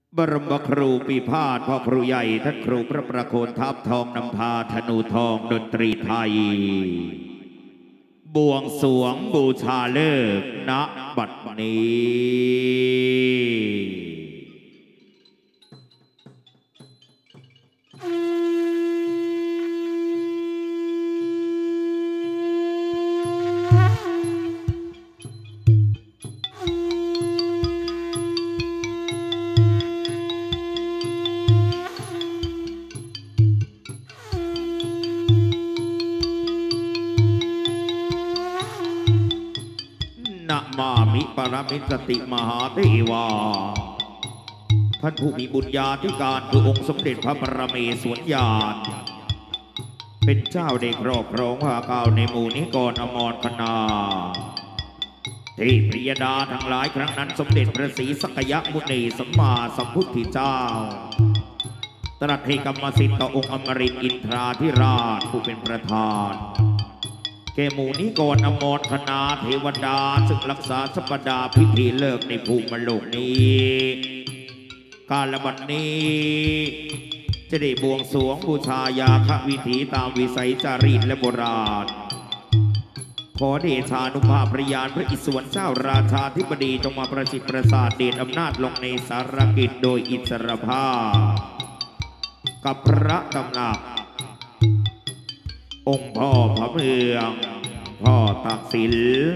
บรมครูปีพาทพ่อครูใหญ่ท่านครูพระประโคนทัพทองนำพาธนูทองดนตรีไทยบวงสรวงบูชาเลิกษ์ณบัดนี้นะมามิปรมิสติมหาเทวาท่านผู้มีบุญญาธิการคือองค์สมเด็จพระบรมศวนญาณเป็นเจ้าได้ครอบครองผ้าขาวในหมู่นิกรอมรคณาที่ปริยดาทั้งหลายครั้งนั้นสมเด็จพระศรีสักยมุนีสัมมาสัมพุทธเจ้าตรัสให้กรรมสิทธิ์ต่อองค์อมรินทร์อินทราธิราชผู้เป็นประธานแก่หมู่นิกรอมรคณาเทวดาซึ่งรักษาสัปดาห์พิธีเลิกในภูมิโลกนี้กาลบัดนี้จะได้บวงสรวงบูชายาควิถีตามวิสัยจารีตและโบราณขอเดชานุภาพพระยานพระอิศวรเจ้าราชาธิบดีจงมาประสิทธิ์ประสาทเดชอำนาจลงในสารกิจโดยอิสรภาพกับพระตำหนักองค์พ่อพระเมืองพ่อตักสิน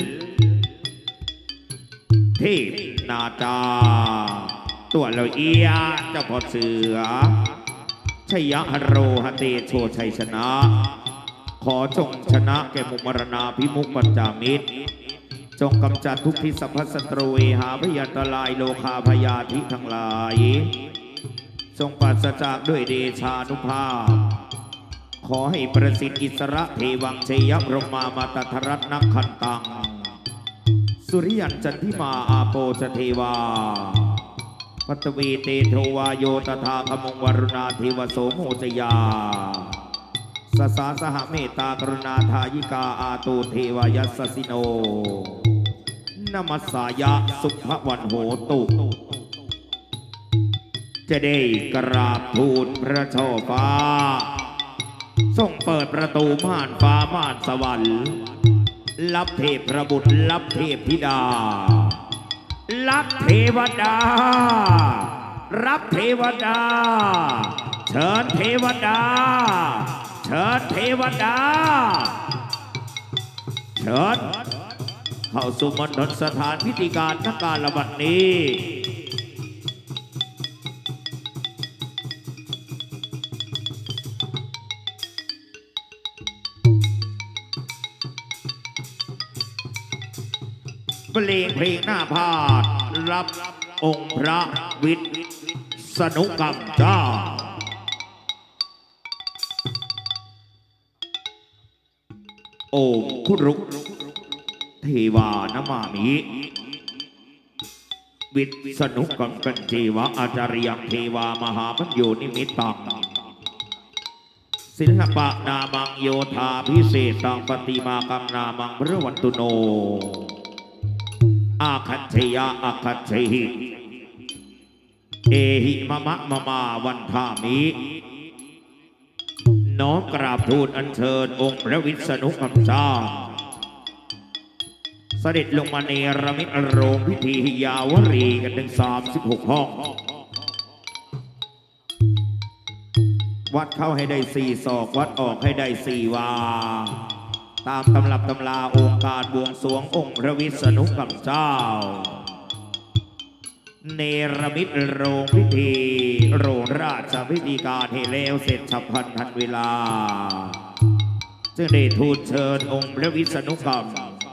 เทพนาจาตัวเราเอียเจ้าพ่อเสือชยะโรหเตโชชัยชนะขอจงชนะแก่มุมรณาพิมุขปัญจามิตรจงกำจัดทุกทิศพัสตรเวหาพยันตรายโลคาพยาธิทั้งหลายทรงปราศจากด้วยเดชานุภาพขอให้ประสิทธิ์อิสระเทวังเชยพรหมามาตถรัตนักขันตังสุริยันจันทิมาอาโปชเทวาปัตวีเตโทวาโยตถาคมงวรุณาเทวโสโมจยาสสาสหเมตตากรุณาทายิกาอาตูเทวายัสสิโนนมัสสายะสุภวันโหตุจะได้กราบทูลพระช่อฟ้าทรงเปิดประตูม่านฟ้าม่านสวรรค์รับเทพประบุตรรับเทพธิดารับเทวดารับเทวดาเชิญเทวดาเชิญเทวดาเชิญเข้าสู่มณฑลสถานพิธีการณกาลบัดนี้เพลงหน้าพาดรับองค์พระวิษณุกรรมเจ้าโอมคุรุเทวานมามิวิษณุกรรมกันเทวะอาจารยังเทวามหาปัญโยนิมิตตังศิลปะนามังโยธาพิเศษตังปฏิมากรรมนามังพระวันตุโนอาคัจฉยะอาคัจฉหิเอหิมะมะมะมาวันธามิน้อมกราบทูลอัญเชิญองค์พระวิษณุกรรมเจ้าเสด็จลงมาในระมิดโรงพิธีหิยาวรีกันถึง36 ห้องวัดเข้าให้ได้4 ศอกวัดออกให้ได้4 วาตามตำรับตำลาองค์การบวงสรวงองค์พระวิษณุกรรมเจ้าเนรมิตโรงพิธีโรงราชพิธีการให้แล้วเสร็จฉับพลันทันเวลาจึงได้ทูลเชิญองค์พระวิษณุกรรม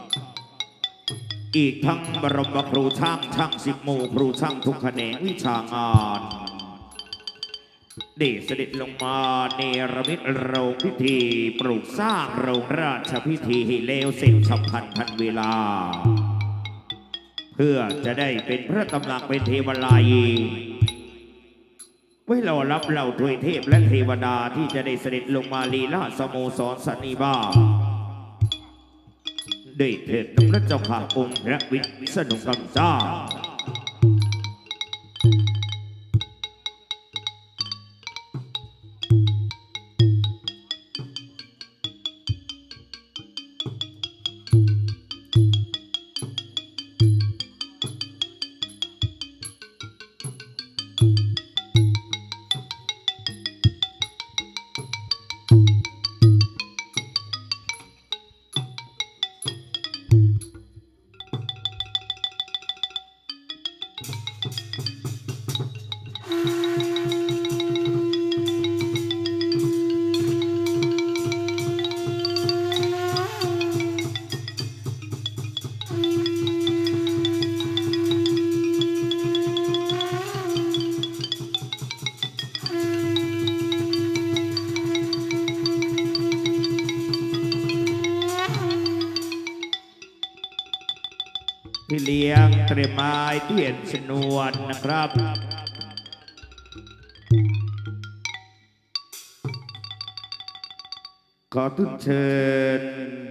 อีกทั้งบรมครูช่าง10 หมู่ครูช่างทุกแขนงวิชางานได้เสด็จลงมาเนรมิตโรงพิธีปลูกสร้างโรงราชพิธีให้แล้วเสร็จฉับพลันทันเวลาเพื่อจะได้เป็นพระตำหนักเป็นเทวไลยไว้รอรับเหล่าทวยเทพและเทวดาที่จะได้เสด็จลงมาลีลาสโมสรสันนิบาตได้เถิดพระเจ้าข้าองค์พระวิษณุกรรมเจ้าพี่เลี้ยงเตรียมไม้เทียนชนวนนะครับขอทุนเชิญ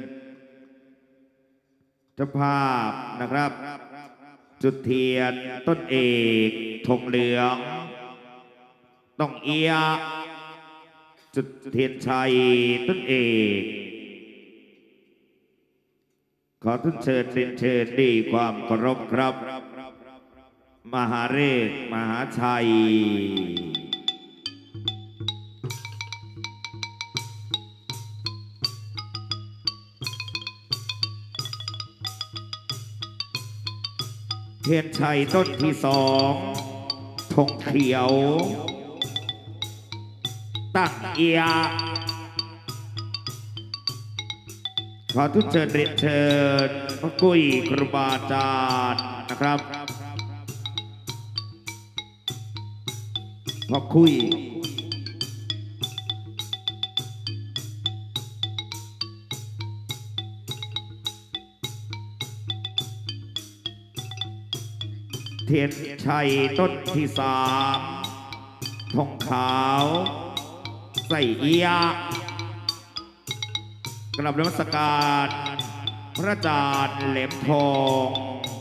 เจ้าภาพนะครับจุดเทียนต้นเอกธงเหลืองต้องเอียจุดเทียนชัยต้นเอกขอทุนเชิญเรียนเชิญดีความเคารพครับมหาเรศมหาชัยเทียนชัยต้นที่สองธงเขียวตั้งเอียขอทุกเชิญเรียนเชิญพระกุ้ยครูบาอาจารย์นะครับพระคุยเทียนชัยต้นที่สามทองขาวใส่เอียกราบนมัสการพระอาจารย์เหลมทอง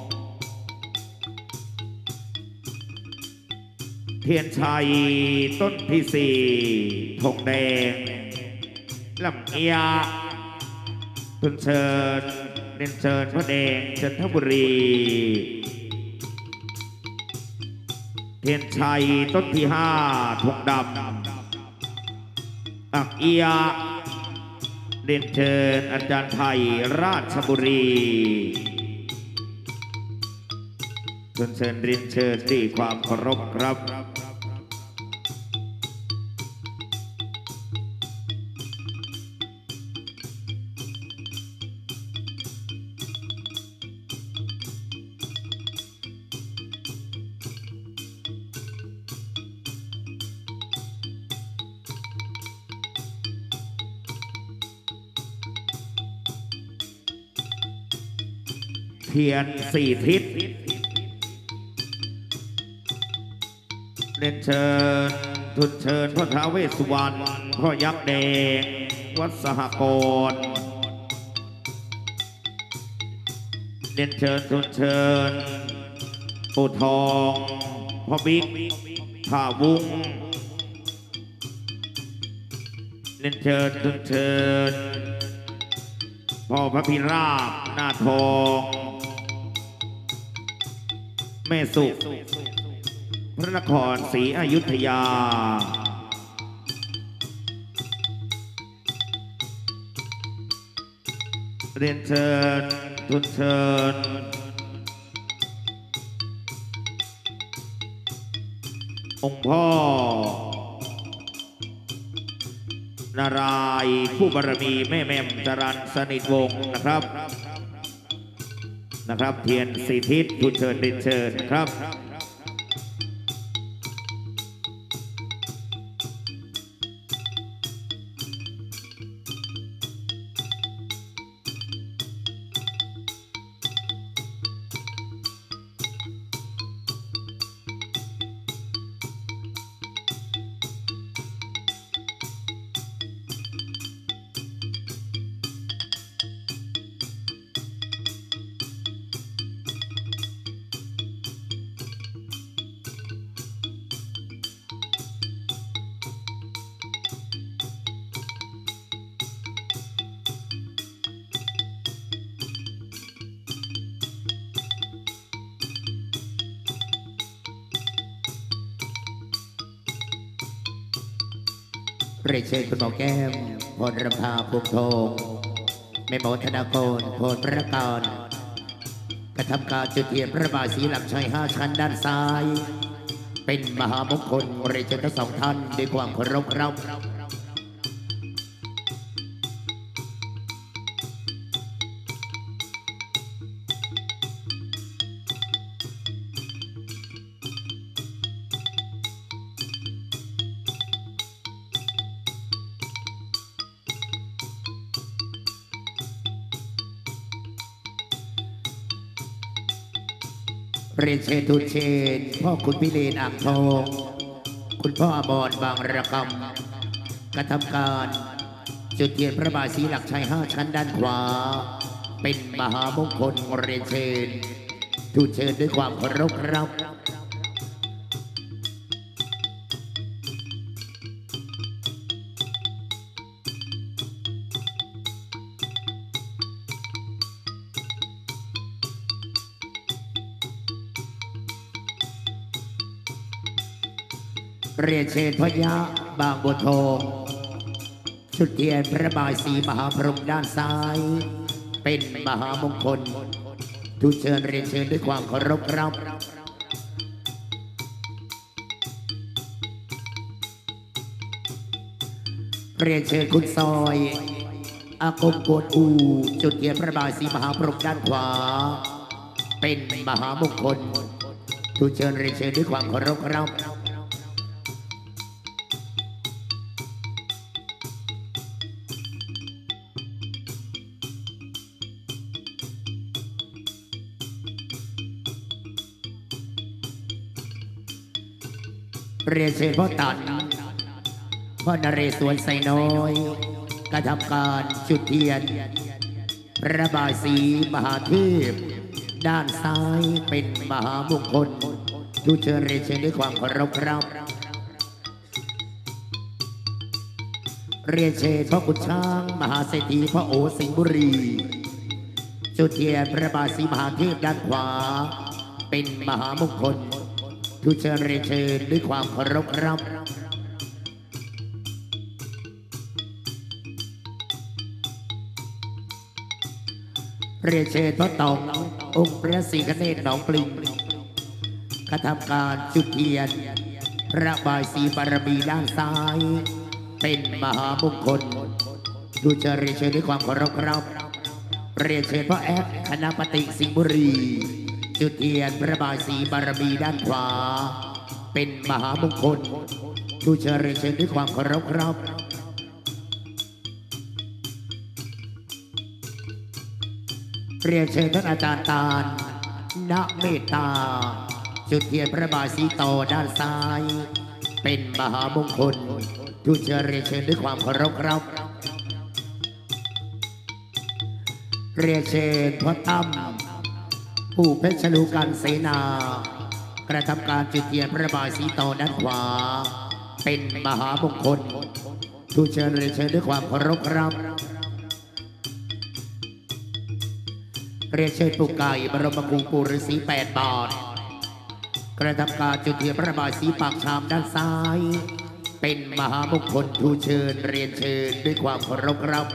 เทียนชัยต้นที่สี่ทองแดงลำเอียทุนเชิญเรียนเชิญพระแดงจันทบุรีเทียนชัยต้นที่ห้าทองดำอักเอียเรียนเชิญอาจารย์ไทยราชบุรีเชิญเรียนเชิญด้วยความเคารพครับเทียนสี่ทิศเรียนเชิญทุนเชิญพระท้าวเวสสุวรรณพ่อยักษ์แดงวัดสหกรณ์เรียนเชิญทุนเชิญปู่ทองพ่อบิ๊กผ่าวุ้งเรียนเชิญทุนเชิญพ่อพระพิราบหน้าทองแม่สุพระนครศรีอยุธยาเรียนเชิญทุนเชิญองค์พ่อนารายณ์ผู้บารมีแม่แม่มจรัญสนิทวงศ์นะครับเทียนสีทิศทุนเชิญเรียนเชิญครับเรียนเชิญคุณหมอแก้มพลรภาภูมิทองแม่หมอธนากรพลประการกระทำการจุดเทียนพระบาทสีหลักชัย5 ชั้นด้านซ้าย เป็นมหามงคลเรียนเชิญทั้งสองท่านด้วยความเคารพครับเรียนเชิญทูลเชนพ่อคุณพิเรนอ่างทองคุณพ่ออมรบางระกำกระทำการจุดเทียนพระบาทศรีหลักชัย5 ชั้นด้านขวาเป็นมหามงคลเรียนเชิญทูลเชิญด้วยความเคารพครับ เรียนเชิญพระยะบางบัวทองชุดเทียนพระบายสีมหาพรหมด้านซ้าย เป็นมหามงคลทุกเชิญเรียนเชิญด้วยความเคารพครับเรียนเชิญคุณซอยอากงโกดอูจุดเทียนพระบายสีมหาพรหมด้านขวา เป็นมหามงคลทุกเชิญเรียนเชิญด้วยความเคารพครับเรียนเชิญพ่อตันพ่อนเรศวรไซน้อยกระทำการจุดเทียนระบายสีมหาเทพด้านซ้ายเป็นมหามงคลทุกเชิญเรียนเชิญด้วยความเคารพครับเรียนเชิญพ่อขุนช้างมหาเศรษฐีพ่อโอสิงห์บุรีจุดเทียนระบายสีมหาเทพด้านขวาเป็นมหามงคลทุกเชิญเรียนเชิญด้วยความเคารพครับเรียนเชิญพระตององค์พระศรีคเนศหนองปลิงกระทำการจุดเทียนระบายสีบารมีด้านซ้ายเป็นมหามงคลทุกเชิญเรียนเชิญด้วยความเคารพครับเรียนเชิญพระแอดคณปฏิสิงห์บุรีจุดเทียนพระบายสีบารมีด้านขวาเป็นมหามงคลทุกเชิญเรียนเชิญด้วยความเคารพครับเรียนเชิญท่านอาจารย์ตาลณเมตตาจุดเทียนพระบายสีโตด้านซ้ายเป็นมหามงคลทุกเชิญเรียนเชิญด้วยความเคารพครับเรียนเชิญพ่อตั้มผู้เพชรลูกันเสนากระทำการจุดเทียนพระบายสีโตด้านขวาเป็นมหามงคลทุกเชิญเรียนเชิญด้วยความเคารพครับเรียนเชิญปู่ไก่บรมครูปู่ฤาษี8 บาทกระทำการจุดเทียนพระบายสีปากชามด้านซ้ายเป็นมหามงคลทุกเชิญเรียนเชิญด้วยความเคารพครับ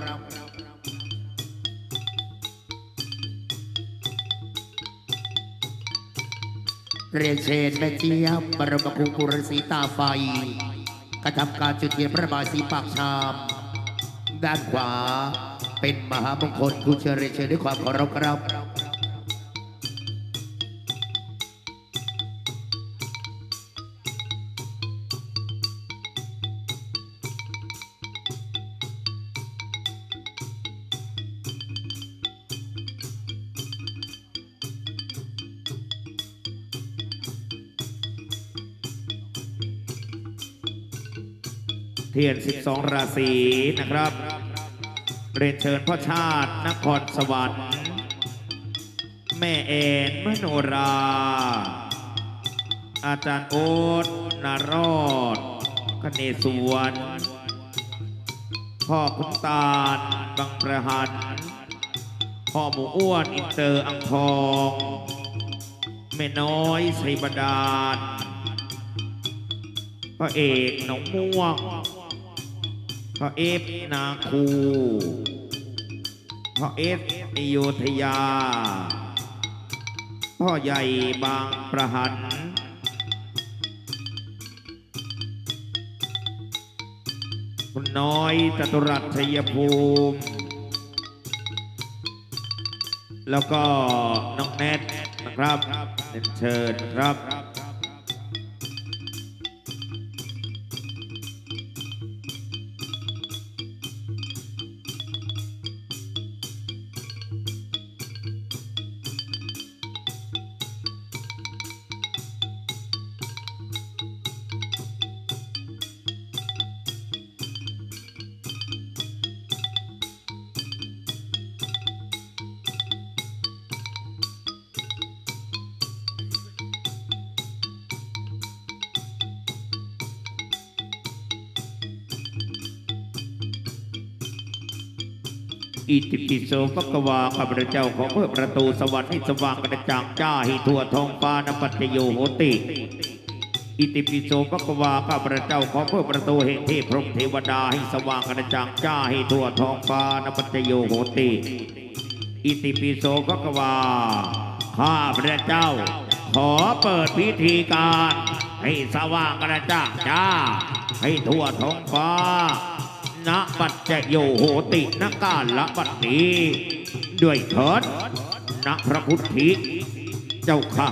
เรียนเชิญแม่เจี๊ยบบรมครูปุรศรีตาไฟกระทำการจุดเทียนพระบายสีปากชามด้านขวาเป็นมหามงคลผู้เชิญเรียนเชิญด้วยความเคารพครับเทียน12 ราศีนะครับเรียนเชิญพ่อชาตินครสวรรค์แม่แอนมโนราอาจารย์โอ๊ตนารอดคเนศวรพ่อคุณตาลบางประหันพ่อหมูอ้วนอินเตอร์อังทองแม่น้อยชัยบดาลพ่อเอกหนองม่วงพ่อเอฟนาคูพ่อเอฟนิโยธยาพ่อใหญ่บางประหันคุณน้อยจตุรัสชัยภูมิแล้วก็น้องแนทนะครับเชิญครับอิติปิโสภะคะวาข้าพเจ้าขอเปิดประตูสวรรค์ให้สว่างกระจ่างจ้าให้ทั่วท้องฟ้านปัจจโยโหติอิติปิโสภะคะวาข้าพเจ้าขอเปิดประตูแห่งเทพพรหมเทวดาให้สว่างกระจ่างจ้าให้ทั่วท้องฟ้านปัจจโยโหติอิติปิโสภะคะวาข้าพเจ้าขอเปิดพิธีการให้สว่างกระจ่างจ้าให้ทั่วท้องฟ้าณปัจจโยโหติณกาลบัดนี้ด้วยเถิดณพระพุทธิเจ้าค่ะ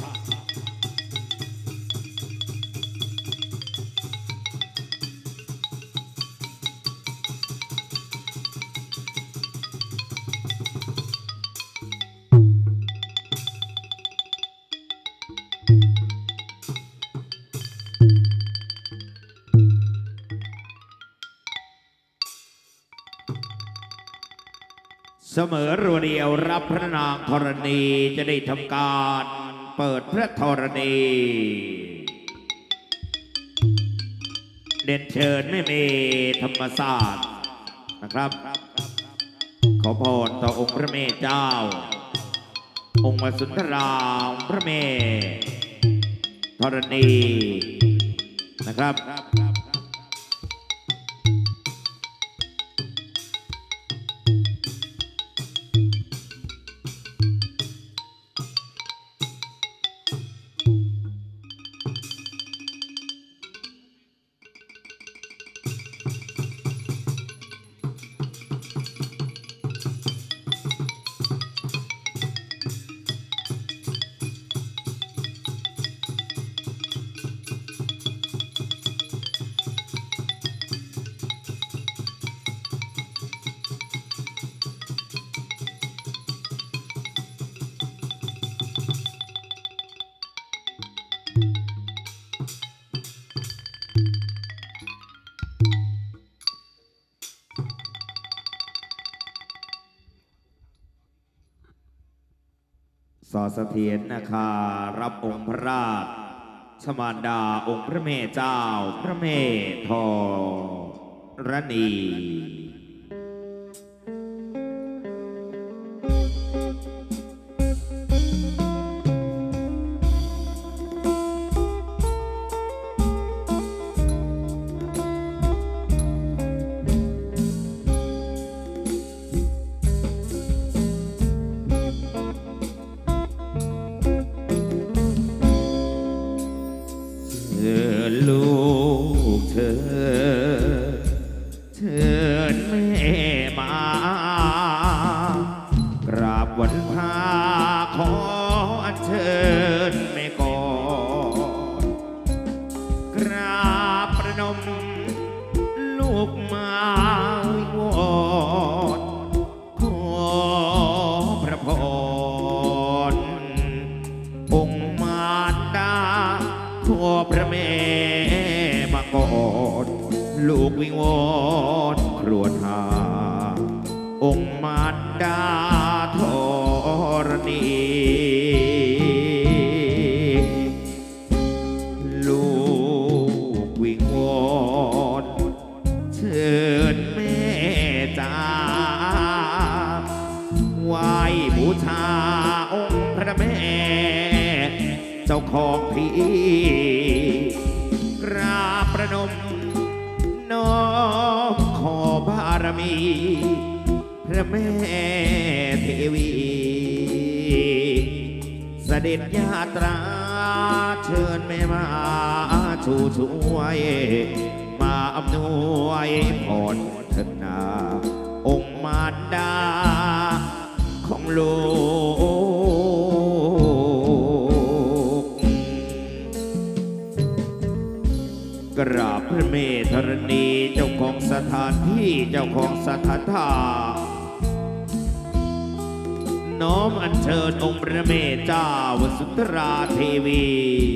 เสมอรัวเดียวรับพระนางธรณีจะได้ทำการเปิดพระธรณีเด่นเชิญไม่มีธรรมศาสตร์นะครับขอพรต่อองค์พระเมเจ้าองค์วสุนทราองค์พระเมธรณีนะครับสอเสถียรนาคารับองค์พระราชสมานดาองค์พระเมเจ้าพระเมธรณีลูกเธอแม่มากราบวันพาขออัญเชิญแม่ก่อนกราบประนมลูกมาวิงวอนขอพระพรองค์มารดาทั่วพระเมมาก่อนลูกวิงวอนครวญหาองค์มารดาธรณีลูกวิงวอนเชิญแม่จ้าไหว้บูชาองค์พระแม่เจ้าของพี่กราบประนมน้อมขอบารมีพระแม่เทวีเสด็จญาตราเชิญแม่มาชูช่วยมาอำนวยพรเถิดนาองค์มารดาของลูกกราบพระเมธรณีเจ้าของสถานที่เจ้าของสถานท่าน้อมอัญเชิญองค์พระเมเจ้าวสุนทราเทวี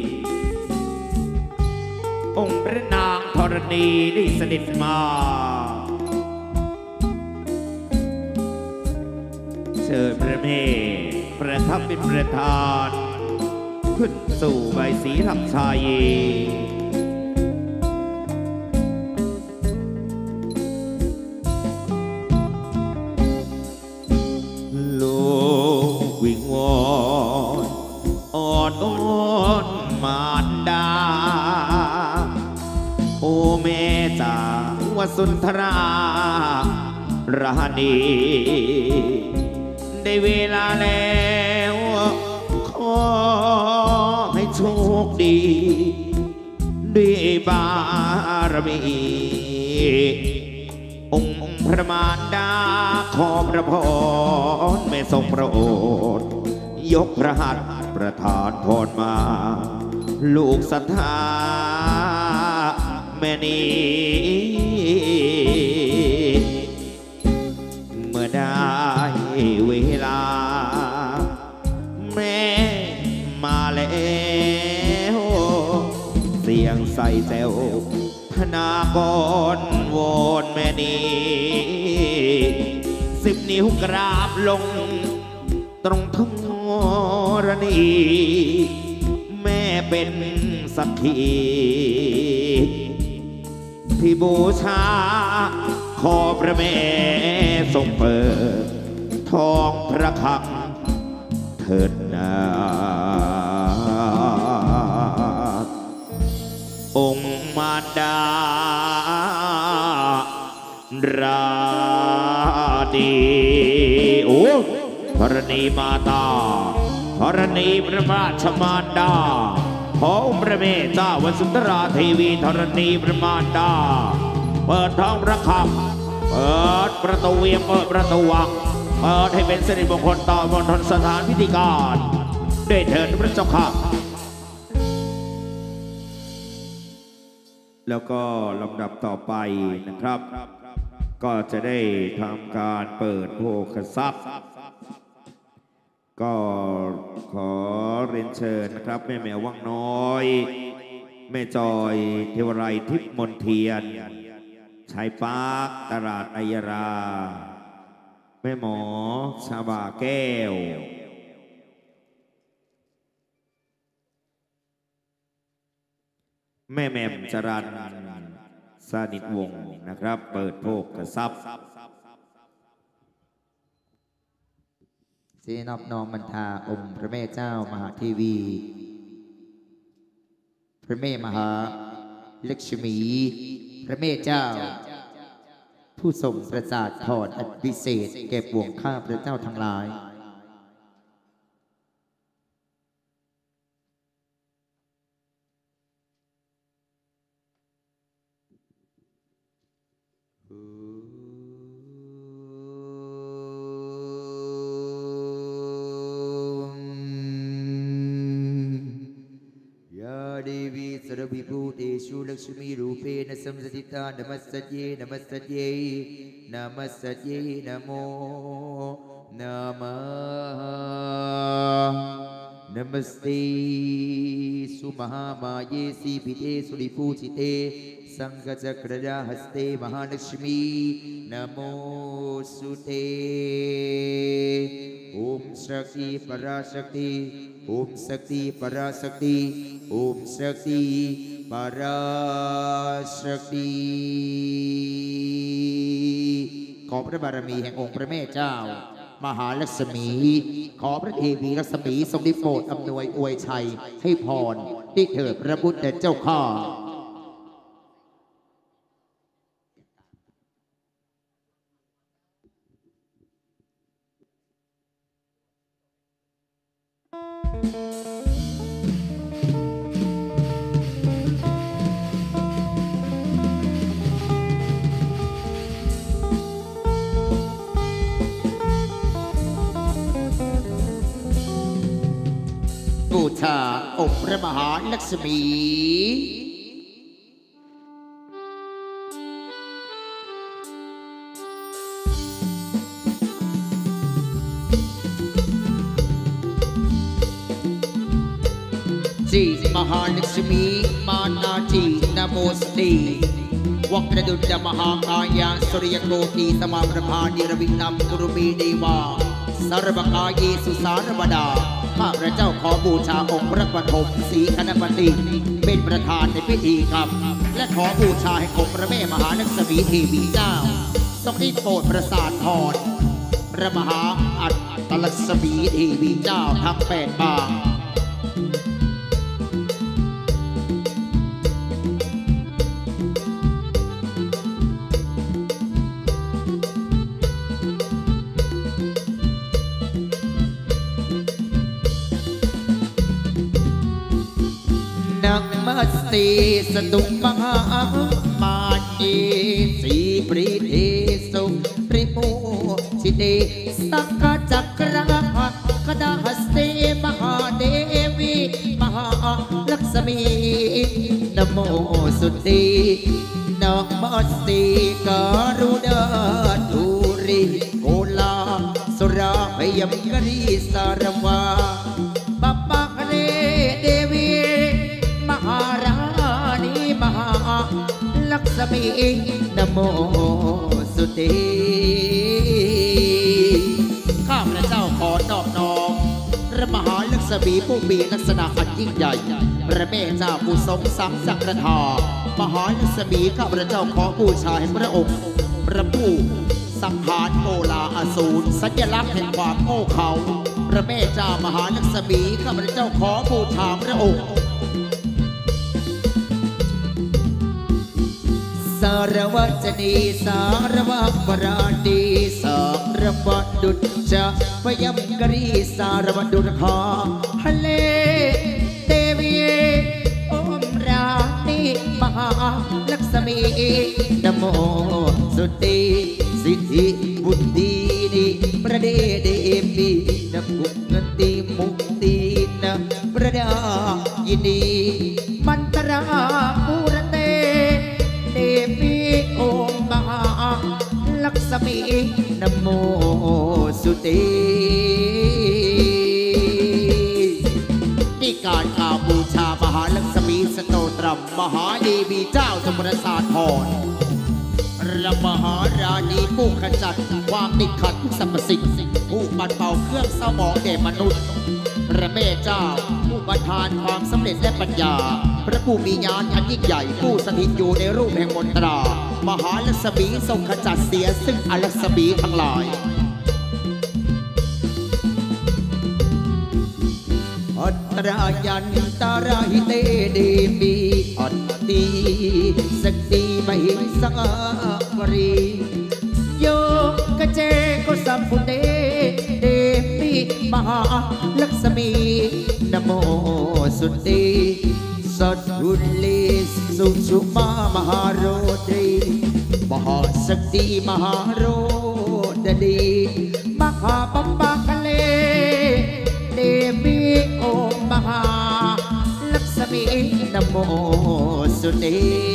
องค์พระนางธรณีได้เสด็จมาเชิญพระเมประทับเป็นประธานขึ้นสู่ใบสีลำชายีสุนทราราณีได้เวลาแล้วขอให้โชคดีด้วยบารมีองค์พระมารดาขอพระพรแม่ทรงพระโอษฐ์ยกพระหัตถ์ประทานพรมาลูกศรัทธาแม่นี้เมื่อได้เวลาแม่มาแล้วเสียงใส่แซวธนากรวอนแม่นี้10 นิ้วกราบลงตรงทุ่งรณีแม่เป็นสักขีที่บูชาขอพระแม่ทรงเปิดทองพระคลังเถิดนาองค์มารดาราดีโอ้ธรณีมาตาธรณีพระราชมารดาขอองค์พระแม่เจ้าวสุนทราเทวีธรณีพระมารดาเปิดท้องพระคลังเปิดประตูเวียงเปิดประตูวังเปิดให้เป็นสิริมงคลต่อมณฑลสถานพิธีการด้วยเถิดพระเจ้าค่ะแล้วก็ลำดับต่อไปนะครับก็จะได้ทำการเปิดโภคทรัพย์ก็ขอเรียนเชิญนะครับแม่แมววังน้อยแม่จอยเทวไรทิพย์มนเทียนชายปาร์คตลาดอัยราแม่หมอชาบาแก้วแม่แม่มจรัญสนิทวงศ์นะครับเปิดโภคทรัพย์เสนอบน้อมบรรทาองค์พระแม่เจ้ามหาเทวีพระแม่มหาลักษมีพระแม่เจ้าผู้ทรงประสาทพรอันวิเศษแก่ปวงข้าพระเจ้าทั้งหลายเดวีสรวิภูเตชูลักษมีรูเปนะสัมสติตานมัสสเยนมัสสเยนมัสสเยนะโมนะมะนมัสเตสุมหามาเยสีพิเตสุริภูชิเตสังฆจักรดาหัสเตมหาลักษมีนะโมสุเตโอมสักขีปราสักขีโอมสักขีปราสักขีโอมสักขีปราสักขีขอพระบารมีแห่งองค์พระแม่เจ้ามหาลักษมีขอพระเทวีลักษมีทรงได้โปรดอำนวยอวยชัยให้พรที่เถิดพระพุทธเจ้าข้าบูชาองค์พระมหาลักษมีจีมหาลักษมีมานาจีนะโมสติวัคระดุจมหากายาสุริยโกตีสมาประภานิรวินัมกุรุมีเดวาสารบกาเยสุสารวดาข้าพระเจ้าขอบูชาองค์พระปฐมศรีคณปฏิเป็นประธานในพิธีกรรมและขอบูชาให้องค์พระแม่มหาลักษมีเทวีเจ้าทรงได้โปรดประสาทพรพระมหาอัตตลักษมีเทวีเจ้าทั้ง8 ปางติสตุมหามานีสีปริเทสุปริโมชิเตสังฆจักรกดาหสเตมหาเดวีมหาลักษมีนะโมสุตินะมัสติการุณาธุริโกลาสุราพยมกรีสารวาปัปปะเรเดวีมหาราณีมหาลักษมีนะโมสุติข้าพระเจ้าขอนอบน้อมพระมหาลักษมีผู้มีลักษณะอันยิ่งใหญ่พระแม่เจ้าผู้ทรงสังสักรธามหาลักษมีข้าพระเจ้าขอบูชาให้พระองค์พระผู้สังหารโมลาอสูรสัญลักษณ์แห่งความโง่เขลาพระแม่เจ้ามหาลักษมีข้าพระเจ้าขอบูชาพระองค์สารวัจนีสารวัปราณีสารวัตดุจจะพยมกรีสารวัตดุคาฮะเลเทวีอมราณีมหาลักษมีนะโมสุติสิทธิบุตรีนิประเดเดมีนะมุกติมุกตินะประดายินีมันตราภูรเตเดวีโอมมหาลักษมีนะโมสุตินี่การกล่าวบูชามหาลักษมีสโตตรมมหาเดวีเจ้าสมุทรสาครและมหาราณีผู้ขจัดความติดขัดทุกสรรพสิ่งผู้ปัดเป่าเครื่องเศร้าหมองแก่มนุษย์พระแม่เจ้าผู้ประทานความสำเร็จและปัญญาพระผู้มีญาณอันยิ่งใหญ่ผู้สถิตอยู่ในรูปแห่งมนตรามหาลักษมีทรงขจัดเสียซึ่งอลักษมีทั้งหลายอัตรายันตาราหิเตเดมีอัตติสติมหิสังวรีโยกเจโกสัมพุเตเดมีมหาลักษมีนะโมสุติสัตถุลิสุชุมามหาโรตรีมหาสติมหาโรดดีมหาปัปปะคะเลเดวีโอมหาลักษมีนะโมสุติ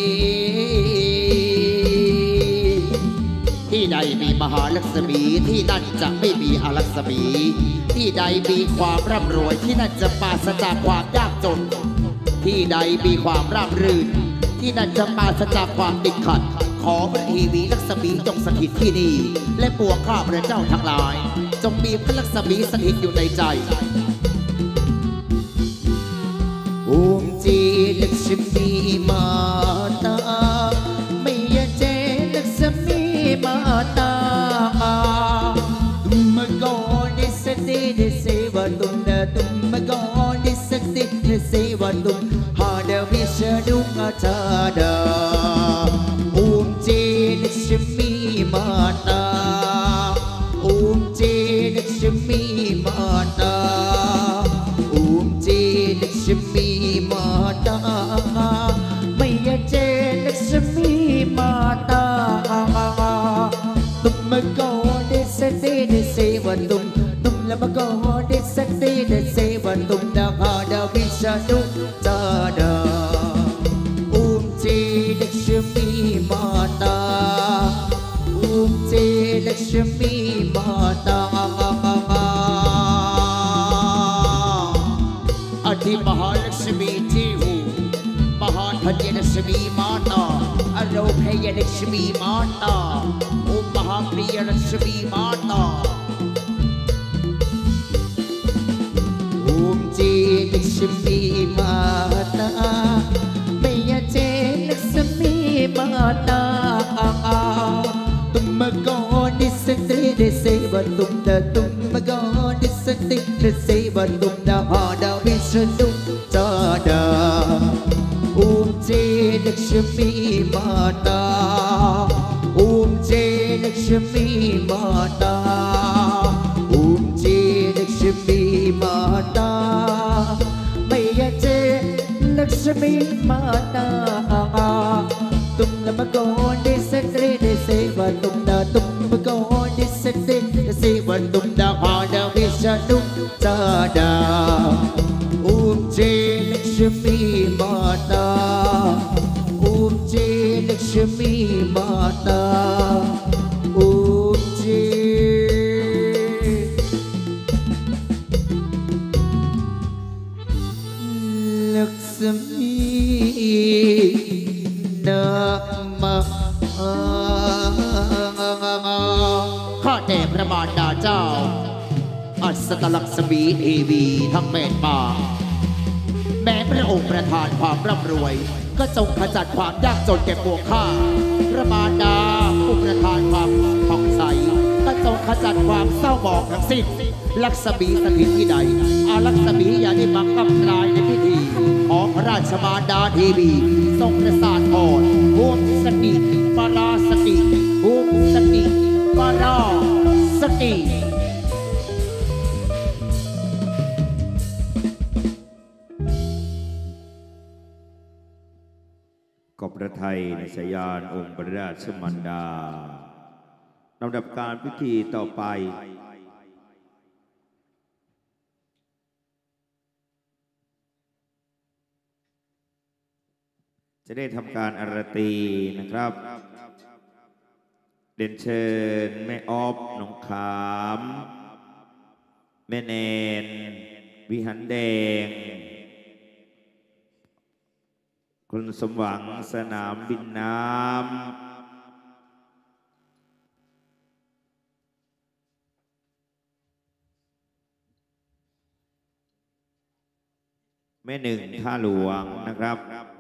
ที่ใดมีมหาลักษมีที่นั่นจะไม่มีอลักษมีที่ใดมีความร่ำรวยที่นั่นจะปราศจากความยากจนที่ใดมีความราบรื่นที่นั่นจะปราศจากความติดขัดขอพระทีวีลักษมีจงสถิตที่นี่และปวงข้าพระเจ้าทั้งหลายจงมีพระลักษมีสถิตอยู่ในใจโอมจีลักษมีมาตาไม่ยเจลักษมีมาตาตุมมะกอดิสติเดเสวะตุมนะตุมมะกอดิสติเดเสวะตุมหาเดวิชดุงอาจาดาโอมจีลักษมีมาตาโอมจีลักษมีมาตาโอมจีลักษมีมาตาไม่ยเจลักษมีมาตาตุมมะกอดิสติเดเสวะตุมตุมละมะกอดิสติเดเสวะตุมนะหาเดวิชดุจาดาโอมจีลักษมีมาตาโอมจีลักษมีมาตาอธิมหาลักษมีที่หูมหาธัญลักษมีมาตาอโรเพยลักษมีมาตาโอมมหาปริยลักษมีมาตาโอมจีลักษมีมาตาเมยเจลักษมีมาตาตุมมะกอดิสติเดเสวะตุมดาตุมมะกอดิสติเดเสวะตุมดาหาดาวิชดุจาดาโอมเจลักษมีมาตาโอมเจลักษมีมาตาโอมเจลักษมีมาตาไม่ยเจลักษ Lakshmi Mata Tum Namago Disatri Deseva Tum Da Tum Namago Disatri Deseva Tum Da Hada Vishanu Tada Om Jai Lakshmi Mata Om Jai Lakshmi Mata Om Jai Lakshmi Namah ข้าแต่พระมารดาเจ้าอัศตลักษมีเทวีทั้งแปดปางแม้พระองค์ประทานความร่ำรวยก็จงขจัดความยากจนแก่พวกข้าพระมารดาผู้ประทานความผ่องใสก็จงขจัดความเศร้าหมองทั้งสิ้นลักษมีสถิตที่ใดอาลักษมีอย่าได้มากำกลายในพิธีของพระราชมารดาเทวีทรงประสาทพรภูมิสติปาราสติภูมิสติปาราสติขอบพระทัยในสยานองค์พระราชมารดาลำดับการพิธีต่อไปจะได้ทำการอาราตีนะครับเด่นเชิญแม่ออฟหนองขามแม่แนนวิหารแดงคุณสมหวังสนามบินน้ำแม่หนึ่งท่าหลวงนะครับ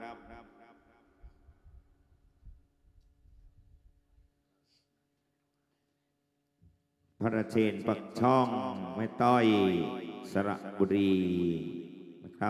พระราเชนปักช่องแม่ต้อยสระบุรีนะครับ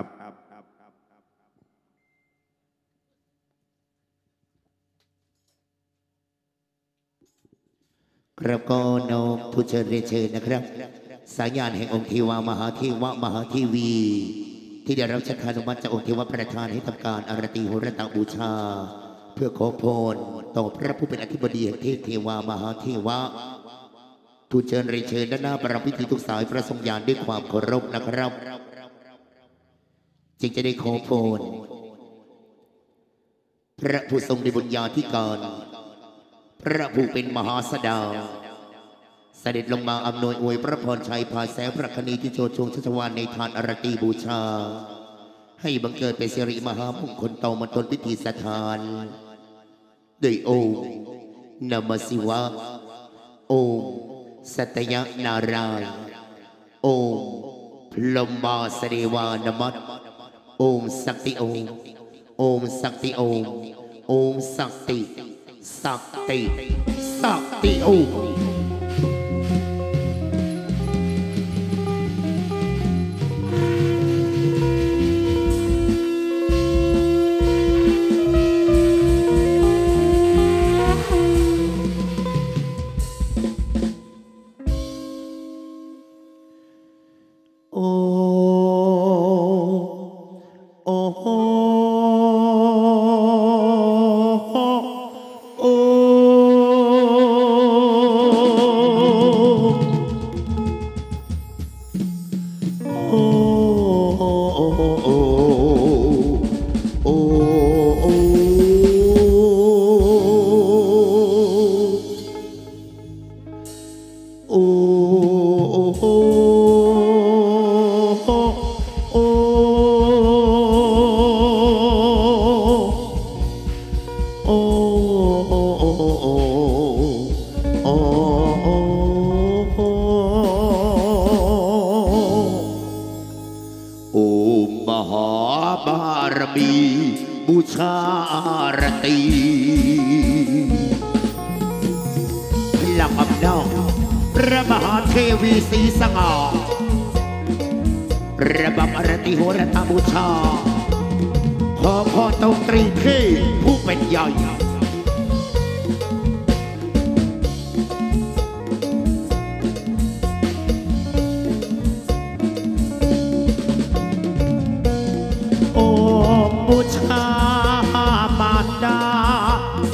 ครับก็นกผู้เชิญเรียนเชิญนะครับสายญาณแห่งองค์เทวามหาเทวะมหาเทวี ที่ได้รับชักอนุมัติจากองค์เทวประธานให้ทำการอารตีโหรตบูชา เพื่อขอพรต่อพระผู้เป็นอธิบดีแห่งเทพเทวามหาเทวะผู้เชิญเรียนเชิญด้านหน้าประรำพิธีทุกสายพระทรงญาณด้วยความเคารพนะครับจึงจะได้ขอพรพระผู้ทรงในบุญญาธิการพระผู้เป็นมหาสดาเสด็จลงมาอำนวยอวยพระพรชัยพาแสงพระคณีที่โชดชงชัชวานในทานอารตีบูชาให้บังเกิดเป็นสิริมหามงคลต่อมณฑลพิธีสถานด้วยองค์นมศิวะองค์สัตยนารายณ์องค์พลมาสเดวานมัตองค์สักติองค์องค์สักติองค์องค์สักติสักติสักติองค์บูชาอารตีพลังอำนาจพระมหาเทวีศรีสง่าระบำอารตีโหรตบูชาขอพรตรงตรีเทพผู้เป็นใหญ่บูชา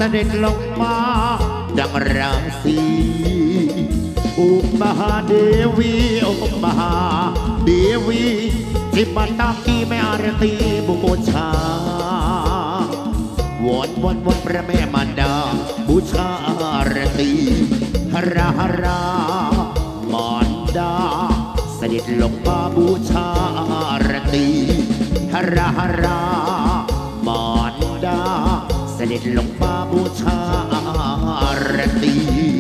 ด็จลงมาดังรังสีอุมหาเดวีอุมหาเดวีจิบันตากีไม่อารตีบูชาวอนพระแม่มารดาบูชาอารตีฮราฮรามารดาเสด็จลงมาบูชาอารตีฮราฮรามารดาเสด็จลงมาบูชาอารตี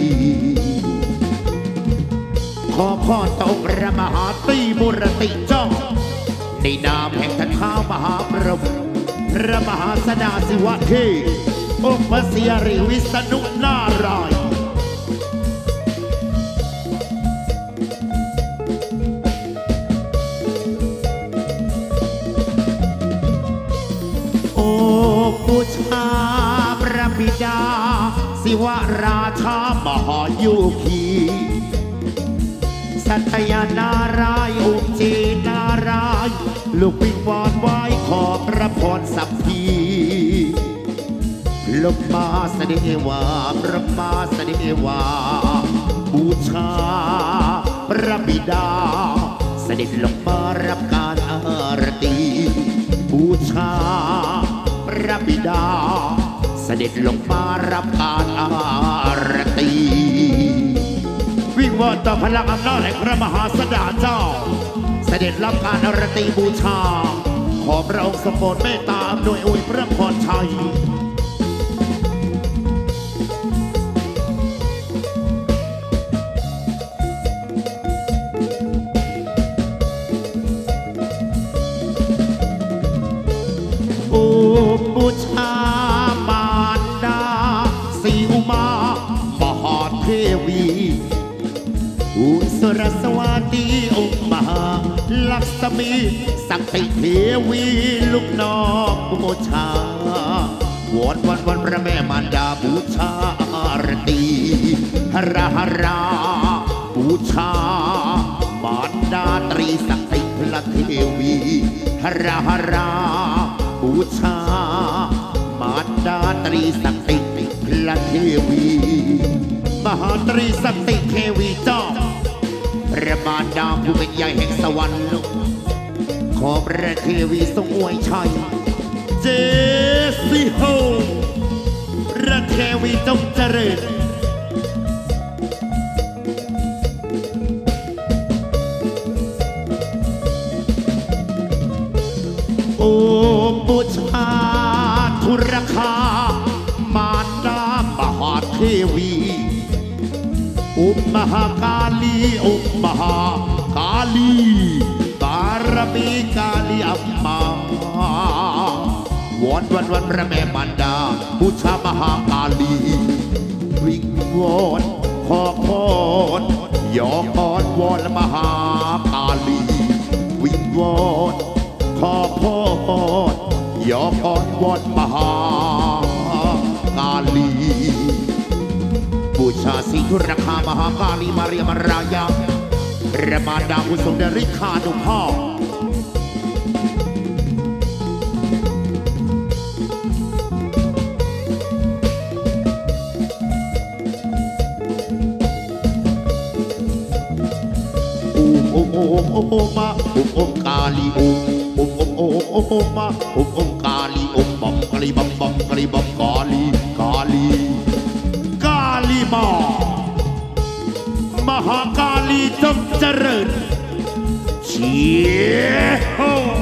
ขอพรต่อองค์พระมหาตรีมุรติเจ้าในนามแห่งท่านข้าวมหาพรหมพระมหาสดาศิวะเทองค์พระศรีอริวิษณุนารายณ์โอ้บูชาพระบิดาศิวราชามหาโยคีสัตยานารายณ์องค์เจนารายณ์ลูกวิงวอนไว้ขอพระพรสัพพีลงมาเสด็จวาพระมาเสด็จวาบูชาพระบิดาเสด็จลงมารับการอารตีบูชาพระบิดาเสด็จลงมารับการอารตีวิ่งวอนต่อพลังอำนาจแห่งพระมหาสดาเจ้าเสด็จรับการอารตีบูชาขอพระองค์ทรงโปรดเมตตาอำนวยอวยพระพรชัยโอ้บูชามารดาสีอุมามหาเทวีอุสรสวัสดีองค์มหาลักษมีสักติเทวีลูกน้องบูชาวอนพระแม่มารดาบูชาอารตีฮราฮราบูชามารดาตรีสักติพระเทวีฮราฮราบูชามารดาตรีสักติพระเทวีมหาตรีสักติเทวีเจ้าพระมารดาผู้เป็นใหญ่แห่งสวรรค์ขอพระเทวีทรงอวยชัยเจสิโฮพระเทวีจงเจริญโอ้บูชาธุรคามารดามหาเทวีอุมมหากาลีอุมมหากาลีบารมีกาลีอัมมาวอนพระแม่มารดาบูชามหากาลีวิงวอนขอพรยอมอ้อนวอนมหากาลีวิงวอนขอพรยอมอ้อนวอนมหากาลีบูชาสีธุรคามหากาลีมาเรียมารายาพระมารดาผู้ทรงดริคานุภาพมากาลีมากาลีบอมกาลีบอมกาลีบอมกาลีมหากาลีจงเจริญเชียโฮ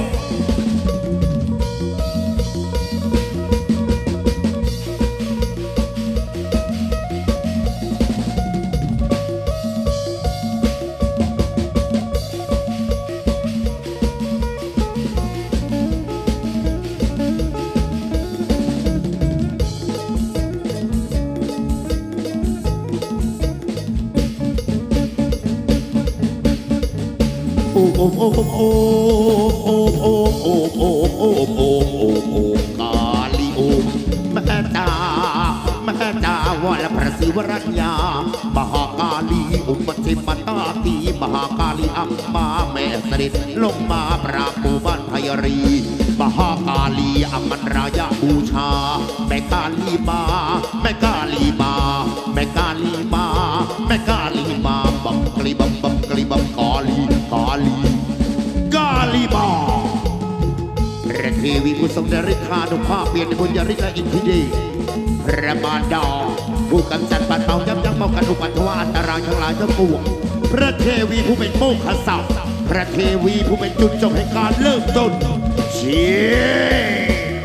กาลีแม่ตาวรพระศิวรัญญามหากาลีอุปจิมตาตีมหากาลีอัมมาแม่เสด็จลงมาปราบหมู่บ้านไพรีมหากาลีอมันรายาบูชาแม่กาลีมาแม่กาลีมาแม่กาลีมาแม่กาลีมาบัมกลีบัมบัมกลีบัมกาลีกาลีกาลีมาพระเทวีผู้ทรงดาริคาดุภาพเปลี่ยนบุญญาริกาอินทิดีพระมารดาผู้กำจัดปัดเป่ายับยั้งป้องกันอุปัตถวาอันตรายทั้งหลายทั้งปวงพระเทวีผู้เป็นโมฆะศักดิ์พระเทวีผู้เป็นจุดจบแห่งการเริ่มต้นเชีย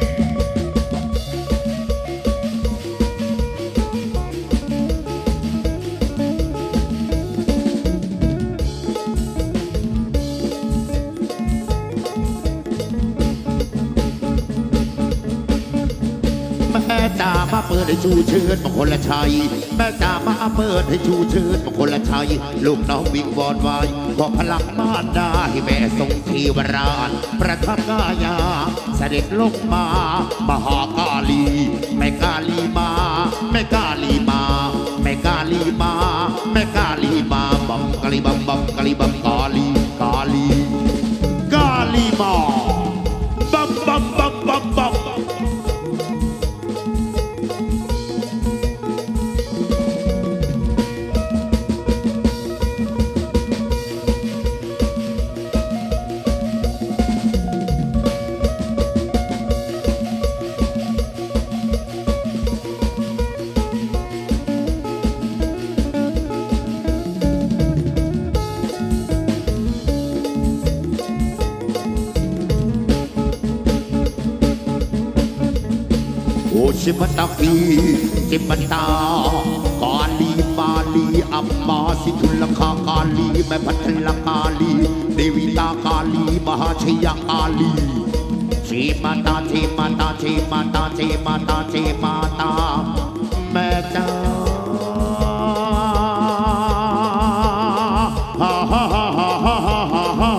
แม่จ๋ามาเปิดให้ชูเชิญมงคลชัยแม่จ๋ามาเปิดให้ชูเชิญมงคลชัยลูกน้องวิ่งวอนวายขอพลังมารดาให้แม่ทรงทีวราชประทับกายาเสด็จลงมามหากาลีแม่กาลีมาแม่กาลีมาแม่กาลีมาแม่กาลีมาบัมกะลีบัมบัมกะลีบัมกาลีกาลีกาลีมาบัมบัมบัมบัมบัมโอชิมตาฟีจิมตากาลีมาลีอัมมาสิทุลคากาลีแม่พัทลกาลีเดวิตากาลีมหาชยกาลีเจมาตาเจมาตาเจมาตาเจมาตาเจมาตาแม่จ้าฮ่าฮ่าฮ่าฮ่าฮ่าฮ่าฮ่าฮ่า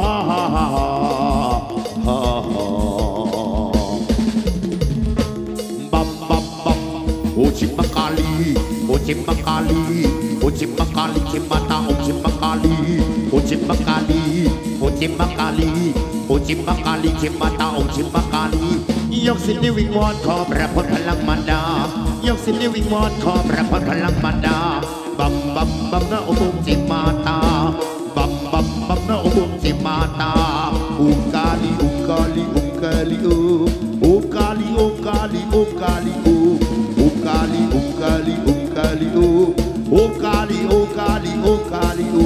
โอชิมกาลีโอชิมกาลีโอชิมกาลีชิมาตาโอชิมกาลีโอชิมกาลีโอชิมกาลีโอชิมกาลีชิมาตาโอชิมกาลียกสิทธิวิงวอนขอพระพรพลังมารดายกสิทธิวิงวอนขอพระพรพลังมารดาบัมบัมบัมนะโอบุจิมาตาบัมบัมบัมนะโอบุจิมาตาอุกาลีอุกาลีอุกาลีอุกาลีอุกาลีอุกาลีอุกาลีอุกาลีอุกาลีอุกาลีอุกาลีอุกาลี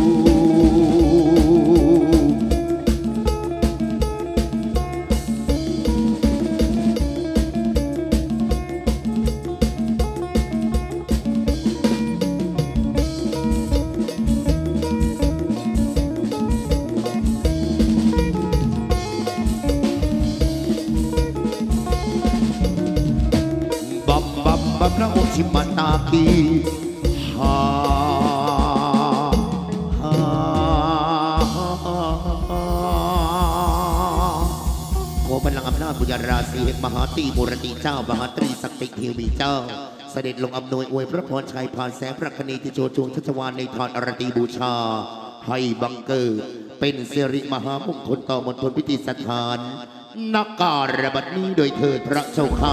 บัมนะโอชิมาตาคีฮ่าฮ่าขอพลังอำนาจบุญราศีแห่งมหาตีมุรติเจ้ามหาตรีศักดิ์เทวีเจ้าเสด็จลงอำนวยอวยพระพรชัยผ่านแสงพระคณีที่โชว์จวงชัชวานในทานอรตีบูชาให้บังเกิดเป็นสิริมหามงคลต่อมณฑลพิธีสถานนักการบัดนี้โดยเถิดพระเจ้าข้า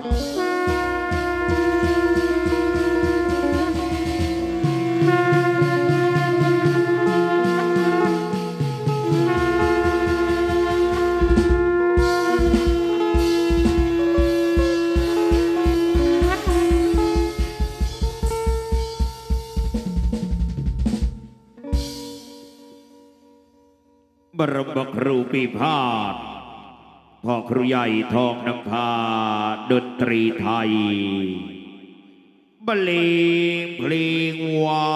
บรมครูปีพาดพ่อครูใหญ่ทองนภาดนตรีไทยบรรเลงเพลงว่า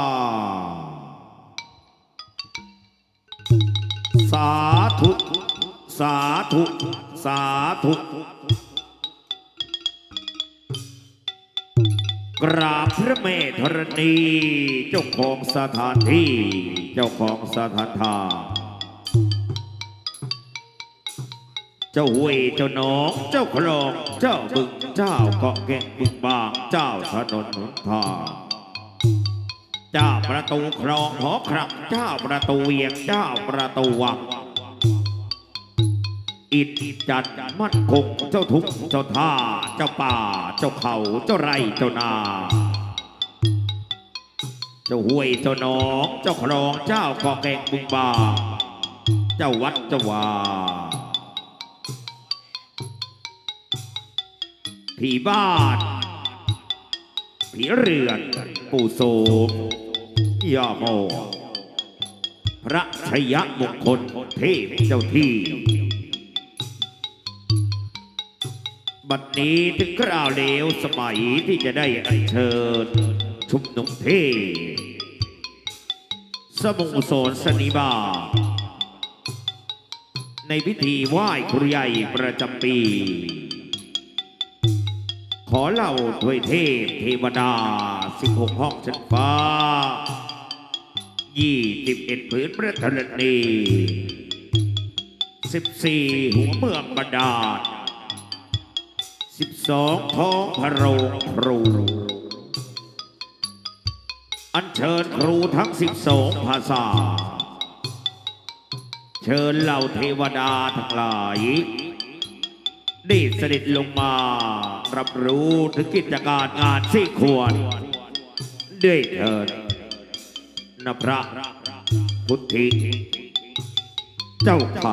สาธุสาธุสาธุกราบพระแม่ธรณีเจ้าของสถานที่เจ้าของสถานทาเจ้าห้วยเจ้าหนองเจ้าคลองเจ้าบึงเจ้าเกาะแก่งบึงบางเจ้าถนนหนทางเจ้าประตูคลองหอครักเจ้าประตูเวียงเจ้าประตูวังอิฐจันทร์มั่นคงเจ้าทุกข์เจ้าท่าเจ้าป่าเจ้าเขาเจ้าไร่เจ้านาเจ้าห้วยเจ้าหนองเจ้าคลองเจ้าเกาะแก่งบึงบาเจ้าวัดเจ้าวาผีบ้านผีเรือนปู่โสมย่าโมพระชยมงคลเทพเจ้าที่บัดนี้ถึงคราวเลวสมัยที่จะได้อัญเชิญชุมนุมเทพสมุสรสนิบาในพิธีไหว้ครูใหญ่ประจำปีขอเล่าถวยเทพเทวดา16ห้องชั้นฟ้า21ผืนพระธรณี14หัวเมืองบาดาล12ท้องพระโรงครูอัญเชิญครูทั้ง12ภาษาเชิญเหล่าเทวดาทั้งหลายได้เสด็จลงมารับรู้ถึงกิจการงานที่ควรด้วยเถิดนะพระพุทธิเจ้าค่ะ